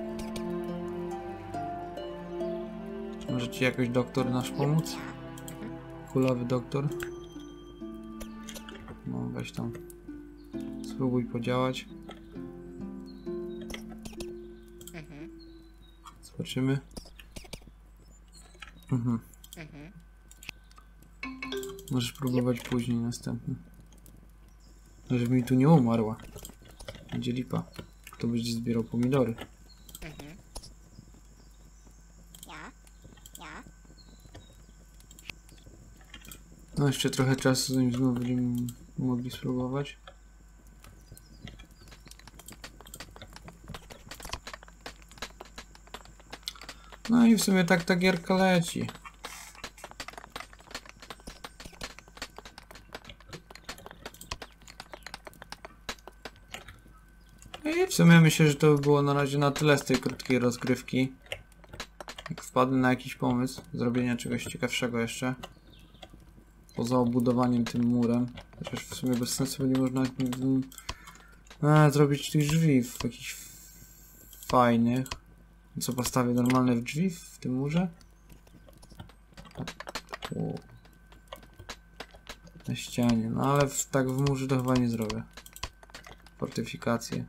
Może ci jakoś doktor nasz pomóc? Kulawy doktor. No weź tam. Spróbuj podziałać. Zobaczymy. Możesz próbować później następny. Żeby mi tu nie umarła. Będzie lipa. Kto będzie zbierał pomidory? No jeszcze trochę czasu, zanim znowu będziemy mogli spróbować. No i w sumie tak ta gierka leci. W sumie myślę, że to by było na razie na tyle z tej krótkiej rozgrywki. Jak wpadnę na jakiś pomysł zrobienia czegoś ciekawszego jeszcze. Poza obudowaniem tym murem. Chociaż w sumie bez sensu będzie można zrobić tych drzwi w jakichś fajnych. Co postawię normalne drzwi w tym murze? O. Na ścianie. No ale tak w murze to chyba nie zrobię. Fortyfikacje.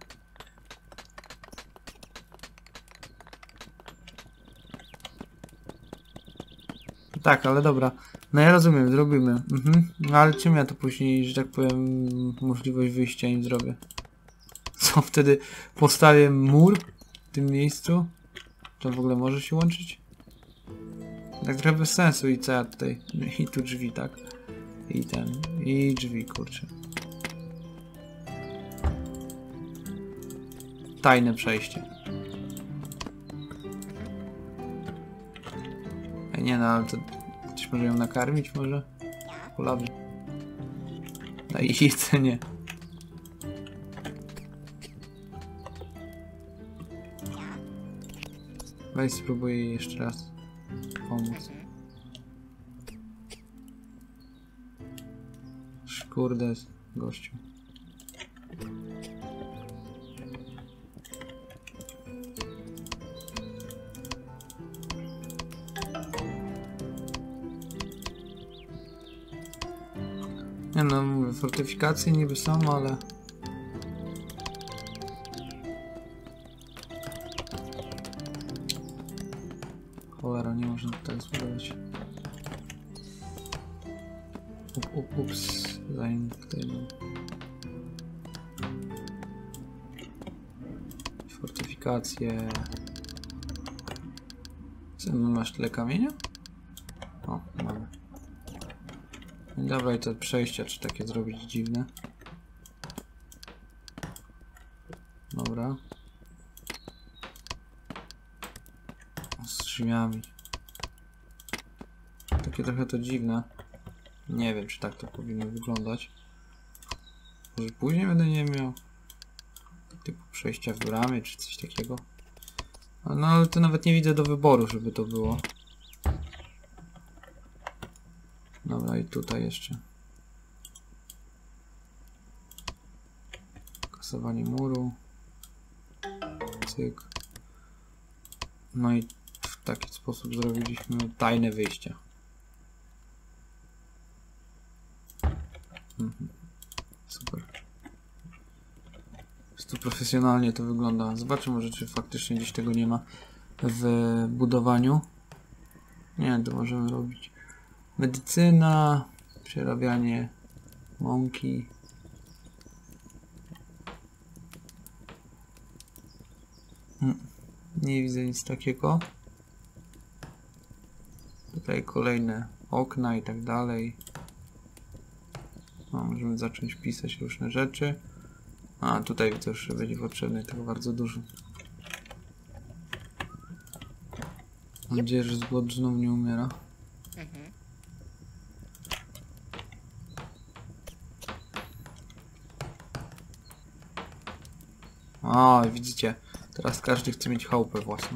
Tak, ale dobra. No ja rozumiem, zrobimy. No ale czym ja to później, że tak powiem, możliwość wyjścia im zrobię? Co wtedy? Postawię mur w tym miejscu? To w ogóle może się łączyć? Tak trochę bez sensu i co ja tutaj? I tu drzwi, tak? I ten. I drzwi, kurczę. Tajne przejście. Ej, nie no, ale to... Ktoś może ją nakarmić może? Kulawy. Na jedzenie. Weź spróbuję jej jeszcze raz pomóc. Kurde, gościu. Nie no, mówię, fortyfikacje niby są, ale... Cholera, nie można tak zbudować. Ups, zanim tutaj... Fortyfikacje... Co, masz tyle kamienia? O, mamy. Dobra, i te przejścia, czy takie zrobić dziwne. Dobra. Z drzwiami. Takie trochę to dziwne. Nie wiem, czy tak to powinno wyglądać. Może później będę nie miał typu przejścia w bramie, czy coś takiego. No ale to nawet nie widzę do wyboru, żeby to było. Dobra, i tutaj jeszcze. Kasowanie muru. Cyk. No i w taki sposób zrobiliśmy tajne wyjścia. Super. Tu profesjonalnie to wygląda. Zobaczmy może, czy faktycznie gdzieś tego nie ma w budowaniu. Nie, to możemy robić. Medycyna, przerabianie mąki. Nie widzę nic takiego. Tutaj kolejne okna i tak dalej. No, możemy zacząć pisać różne rzeczy. A tutaj widzę, że będzie potrzebne tego bardzo dużo. Mam nadzieję, że z głodu znowu nie umiera. A, widzicie, teraz każdy chce mieć chałupę własną.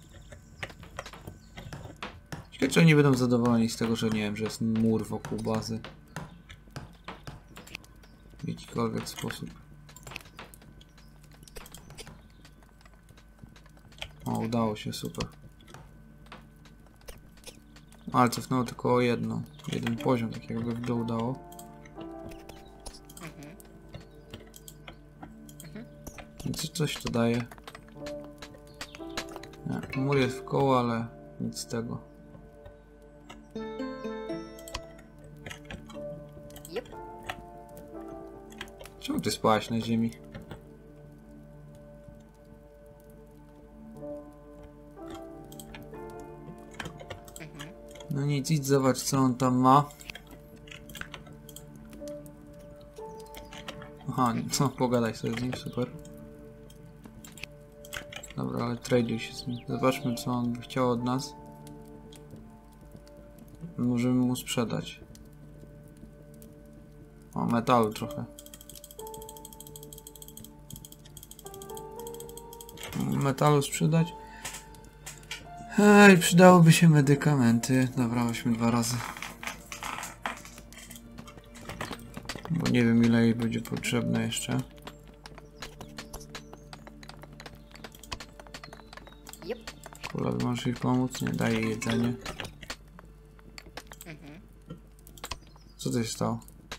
Ciekawe, czy oni będą zadowoleni z tego, że nie wiem, że jest mur wokół bazy. W jakikolwiek sposób. O, udało się, super. Ale cofnęło tylko o jeden poziom, tak jakby w dół dało. Coś to daje. Nie, mur jest w koło, ale nic z tego. Czemu ty spałaś na ziemi? No nic, idź zobacz, co on tam ma. Aha, no pogadaj sobie z nim, super. Dobra, ale traduj się z nim. Zobaczmy, co on by chciał od nas. Możemy mu sprzedać. O, metalu trochę. metalu sprzedać. Ej, przydałoby się medykamenty. Dobra, weźmy 2 razy. Bo nie wiem, ile jej będzie potrzebne jeszcze. Kulawy, możesz jej pomóc? Nie, daję jej jedzenie. Co to się stało?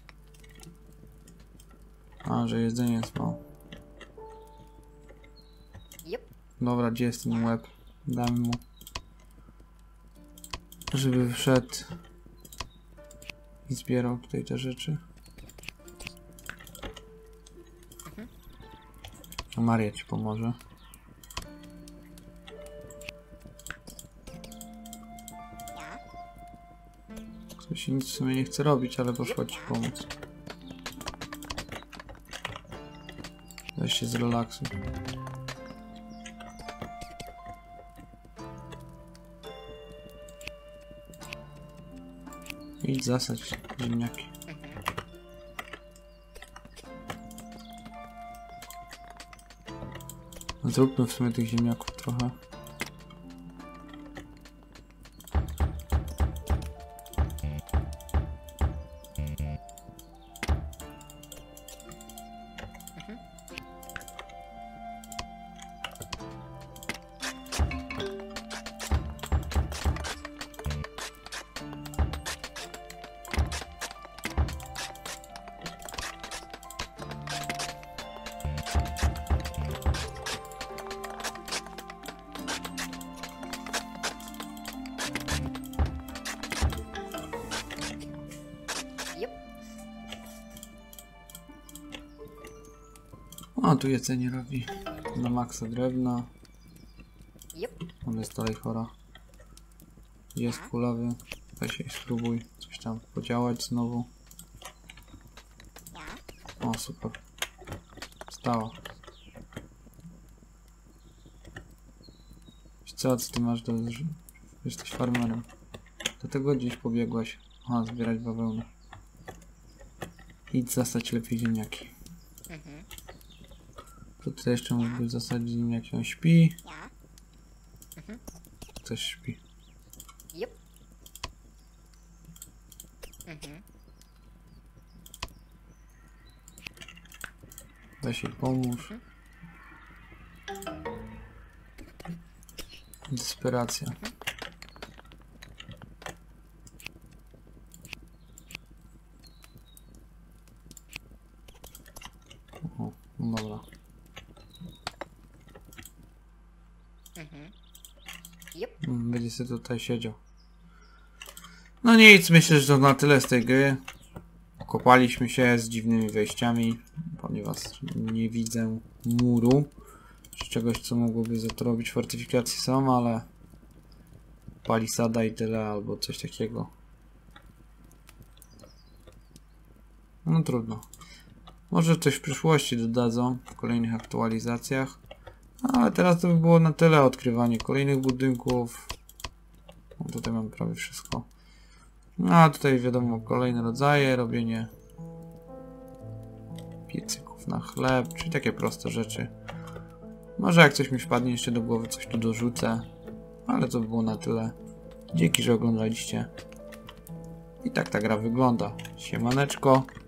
A, że jedzenie jest mało. Dobra, gdzie jest ten łeb? Dam mu. Żeby wszedł i zbierał tutaj te rzeczy. A Maria ci pomoże. Ktoś nic w sumie nie chce robić, ale poszła ci pomóc. Weź się zrelaksuj. Idź zasadź ziemniaki. Zróbmy w sumie tych ziemniaków trochę. O, tu jedzenie robi. Na maksa drewna. On jest dalej chora. Jest kulawy. Weź jej spróbuj coś tam podziałać znowu. O, super. Stała. Co ty masz do... Jesteś farmerem. Do tego gdzieś pobiegłaś. Aha, zbierać bawełnę. Idź zasać lepiej ziemniaki. Tutaj jeszcze mógłby zasadzić ziemniaki. On śpi. Ktoś śpi. Weź jej pomóż. Desperacja. O, no dobra. Będzie sobie tutaj siedział. No nic, myślę, że to na tyle z tej gry. Okopaliśmy się z dziwnymi wejściami, ponieważ nie widzę muru, czy czegoś, co mogłoby za to robić. Fortyfikacje są, ale palisada i tyle, albo coś takiego. No trudno. Może coś w przyszłości dodadzą w kolejnych aktualizacjach. Ale teraz to by było na tyle. Odkrywanie kolejnych budynków. No, tutaj mam prawie wszystko. No a tutaj wiadomo, kolejne rodzaje, robienie piecyków na chleb, czyli takie proste rzeczy. Może jak coś mi wpadnie jeszcze do głowy, coś tu dorzucę. Ale to by było na tyle. Dzięki, że oglądaliście. I tak ta gra wygląda. Siemaneczko.